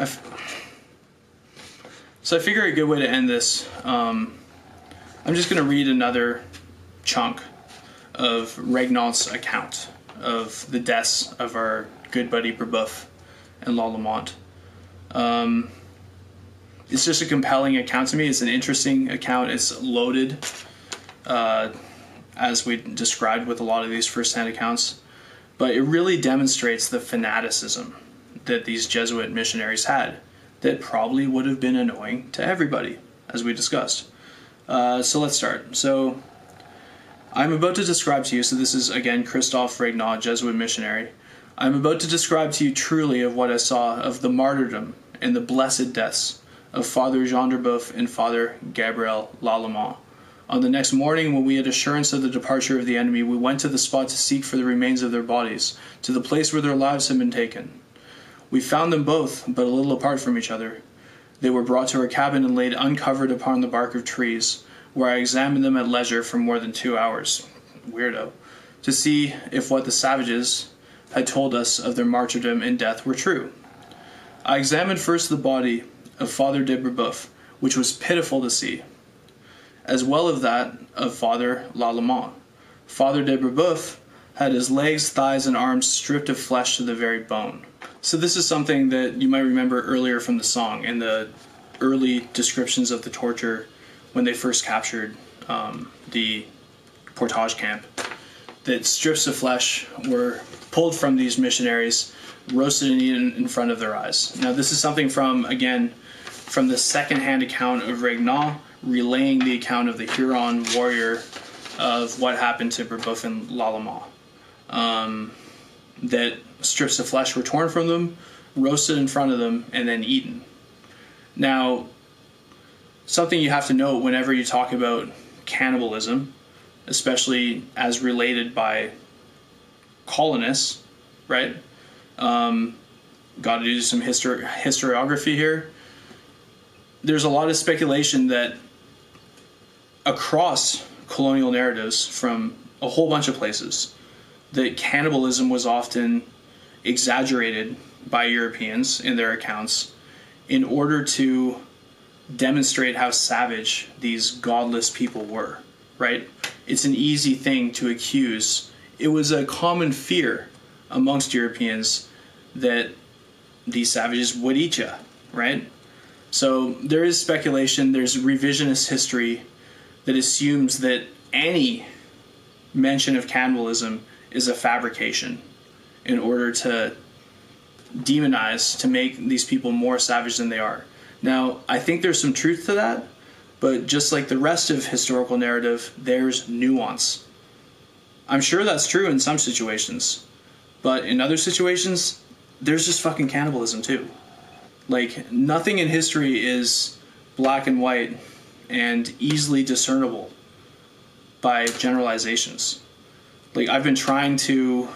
I figure a good way to end this, I'm just going to read another chunk of Regnault's account of the deaths of our good buddy Brebeuf and Lalemant. It's just a compelling account to me. It's an interesting account. It's loaded, as we described with a lot of these first-hand accounts. But it really demonstrates the fanaticism that these Jesuit missionaries had that probably would have been annoying to everybody, as we discussed. So let's start. So I'm about to describe to you, so this is again Christophe Regnault, Jesuit missionary. I'm about to describe to you truly of what I saw of the martyrdom and the blessed deaths of Father Jean Brebeuf and Father Gabriel Lalemant. On the next morning, when we had assurance of the departure of the enemy, we went to the spot to seek for the remains of their bodies, to the place where their lives had been taken. We found them both, but a little apart from each other. They were brought to our cabin and laid uncovered upon the bark of trees, where I examined them at leisure for more than 2 hours. Weirdo. To see if what the savages had told us of their martyrdom and death were true. I examined first the body of Father de Brebeuf, which was pitiful to see, as well as that of Father Lalemant. Father de Brebeuf had his legs, thighs, and arms stripped of flesh to the very bone. So this is something that you might remember earlier from the song, in the early descriptions of the torture when they first captured the portage camp, that strips of flesh were pulled from these missionaries, roasted and eaten in front of their eyes. Now this is something from, again, from the second-hand account of Regnault, relaying the account of the Huron warrior of what happened to Brebeuf and Lalemant. That strips of flesh were torn from them, roasted in front of them, and then eaten. Now, something you have to note whenever you talk about cannibalism, especially as related by colonists, right? Got to do some historiography here. There's a lot of speculation that across colonial narratives from a whole bunch of places, that cannibalism was often exaggerated by Europeans in their accounts in order to demonstrate how savage these godless people were, right? It's an easy thing to accuse. It was a common fear amongst Europeans that these savages would eat you, right? So there is speculation, there's revisionist history that assumes that any mention of cannibalism is a fabrication in order to demonize, to make these people more savage than they are. Now, I think there's some truth to that, but just like the rest of historical narrative, there's nuance. I'm sure that's true in some situations, but in other situations, there's just fucking cannibalism too. Like, nothing in history is black and white, and easily discernible by generalizations. Like, I've been trying to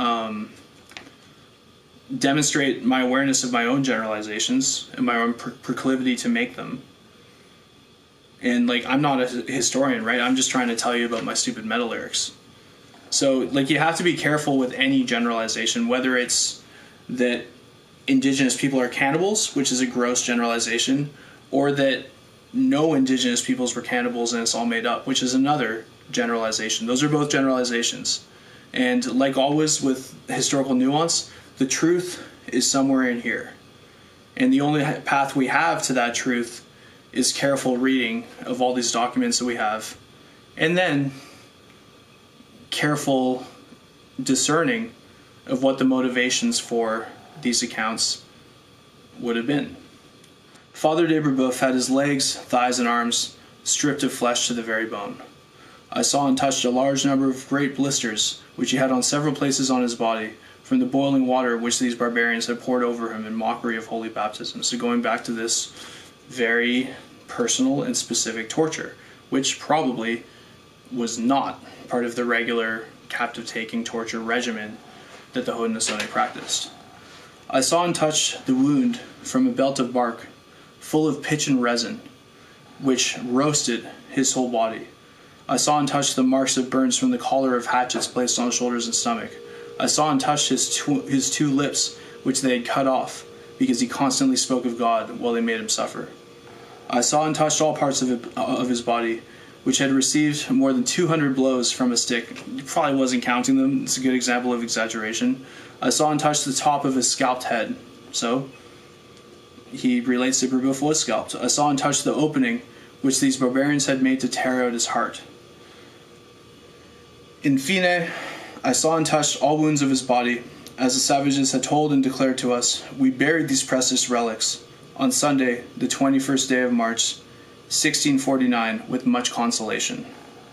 demonstrate my awareness of my own generalizations and my own proclivity to make them. And, like, I'm not a historian, right? I'm just trying to tell you about my stupid meta lyrics. So, like, you have to be careful with any generalization, whether it's that indigenous people are cannibals, which is a gross generalization, or that no indigenous peoples were cannibals and it's all made up, which is another generalization. Those are both generalizations. And like always with historical nuance, the truth is somewhere in here. And the only path we have to that truth is careful reading of all these documents that we have, and then careful discerning of what the motivations for these accounts would have been. Father de Brebeuf had his legs, thighs, and arms stripped of flesh to the very bone. I saw and touched a large number of great blisters, which he had on several places on his body, from the boiling water which these barbarians had poured over him in mockery of holy baptism. So going back to this very personal and specific torture, which probably was not part of the regular captive-taking torture regimen that the Haudenosaunee practiced. I saw and touched the wound from a belt of bark, full of pitch and resin, which roasted his whole body. I saw and touched the marks of burns from the collar of hatchets placed on his shoulders and stomach. I saw and touched his two lips, which they had cut off, because he constantly spoke of God while they made him suffer. I saw and touched all parts of his body, which had received more than 200 blows from a stick. He probably wasn't counting them. It's a good example of exaggeration. I saw and touched the top of his scalped head. So, he relates that Brebeuf was scalped. I saw and touched the opening which these barbarians had made to tear out his heart. In fine, I saw and touched all wounds of his body. As the savages had told and declared to us, we buried these precious relics on Sunday, the 21st day of March, 1649, with much consolation.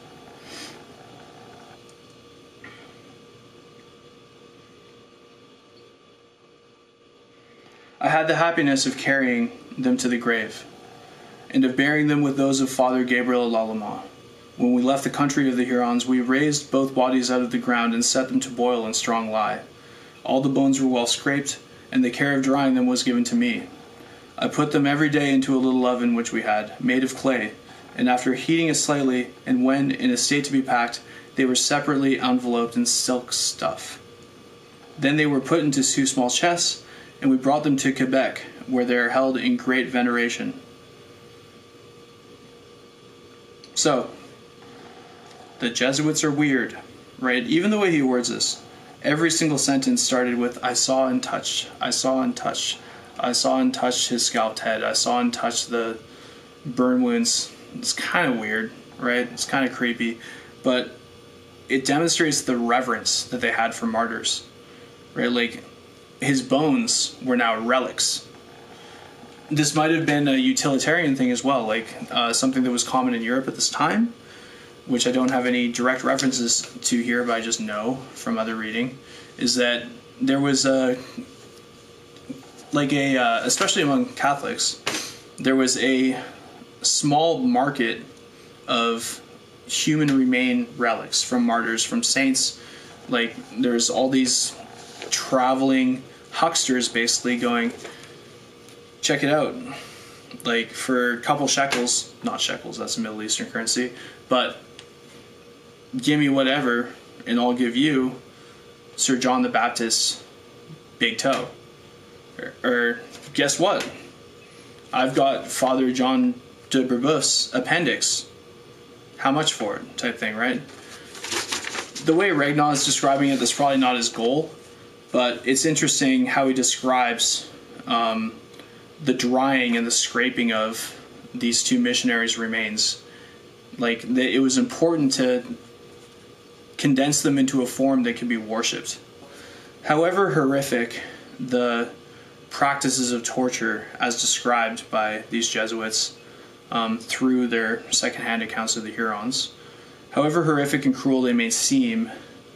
I had the happiness of carrying them to the grave, and of burying them with those of Father Gabriel Lalemant. When we left the country of the Hurons, we raised both bodies out of the ground and set them to boil in strong lye. All the bones were well scraped, and the care of drying them was given to me. I put them every day into a little oven which we had, made of clay, and after heating it slightly, and when in a state to be packed, they were separately enveloped in silk stuff. Then they were put into 2 small chests, and we brought them to Quebec, where they are held in great veneration. So, the Jesuits are weird, right? Even the way he words this. Every single sentence started with, I saw and touched, I saw and touched, I saw and touched his scalped head, I saw and touched the burn wounds. It's kind of weird, right? It's kind of creepy, but it demonstrates the reverence that they had for martyrs, right? Like, his bones were now relics. This might have been a utilitarian thing as well, like something that was common in Europe at this time, which I don't have any direct references to here, but I just know from other reading, is that there was especially among Catholics, there was a small market of human remain relics from martyrs, from saints. Like, there's all these traveling hucksters basically going, check it out, like, for a couple shekels, not shekels, that's a Middle Eastern currency, but give me whatever and I'll give you Sir John the Baptist's big toe. Or guess what? I've got Father John de Brebeuf's appendix. How much for it? Type thing, right? The way Regnault is describing it, that's probably not his goal, but it's interesting how he describes the drying and the scraping of these 2 missionaries' remains. Like, it was important to condense them into a form that could be worshipped. However horrific the practices of torture as described by these Jesuits through their secondhand accounts of the Hurons, however horrific and cruel they may seem,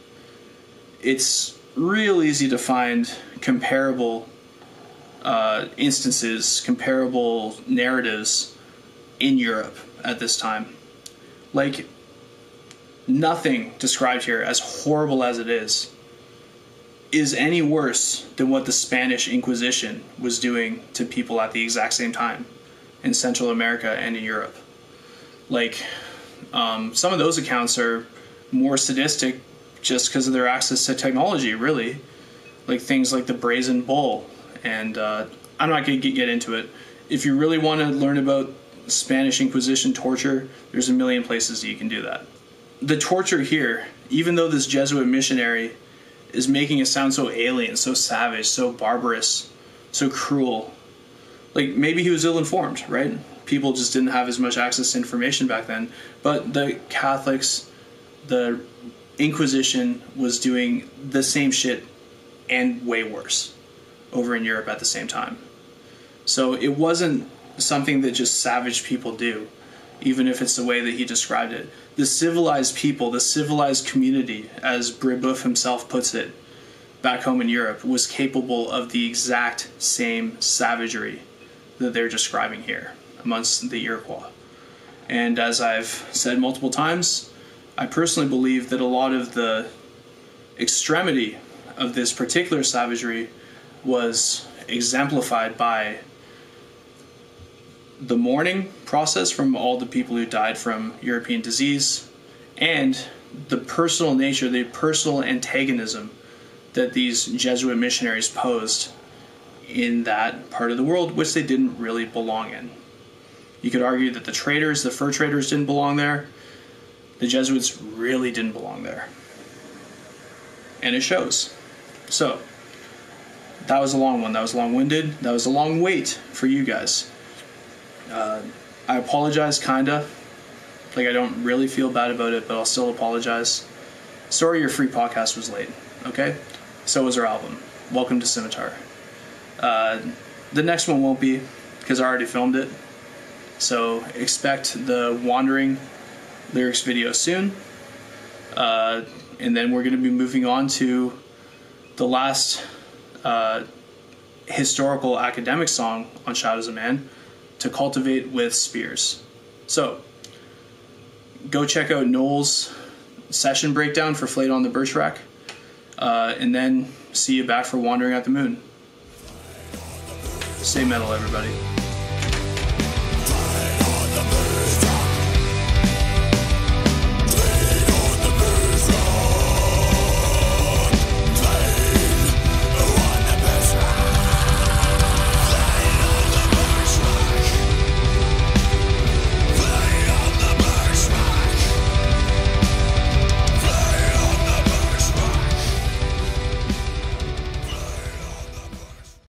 it's real easy to find comparable instances, comparable narratives in Europe. at this time. Like, nothing described here, as horrible as it is any worse than what the Spanish Inquisition was doing to people at the exact same time in Central America and in Europe. Like, some of those accounts are more sadistic just because of their access to technology, really. Like things like the Brazen Bull. And I'm not going to get into it. If you really want to learn about Spanish Inquisition torture, there's a million places that you can do that. The torture here, even though this Jesuit missionary is making it sound so alien, so savage, so barbarous, so cruel. Like, maybe he was ill-informed, right? People just didn't have as much access to information back then. But the Catholics, the Inquisition was doing the same shit and way worse over in Europe at the same time. So it wasn't something that just savage people do, even if it's the way that he described it. The civilized people, the civilized community, as Brebeuf himself puts it, back home in Europe, was capable of the exact same savagery that they're describing here amongst the Iroquois. And as I've said multiple times, I personally believe that a lot of the extremity of this particular savagery was exemplified by the mourning process from all the people who died from European disease, and the personal nature, the personal antagonism that these Jesuit missionaries posed in that part of the world, which they didn't really belong in. You could argue that the traders, the fur traders, didn't belong there. The Jesuits really didn't belong there. And it shows. So, that was a long one. That was long-winded. That was a long wait for you guys. I apologize, kinda. Like, I don't really feel bad about it, but I'll still apologize. Sorry your free podcast was late, okay? So was our album. Welcome to Scimitar. The next one won't be, because I already filmed it. So expect the Wandering lyrics video soon. And then we're going to be moving on to the last historical academic song on Shadows of Man, To Cultivate with Spears. So, go check out Noel's session breakdown for Flayed on the Birch Rack, and then see you back for Wandering at the Moon. Stay metal, everybody.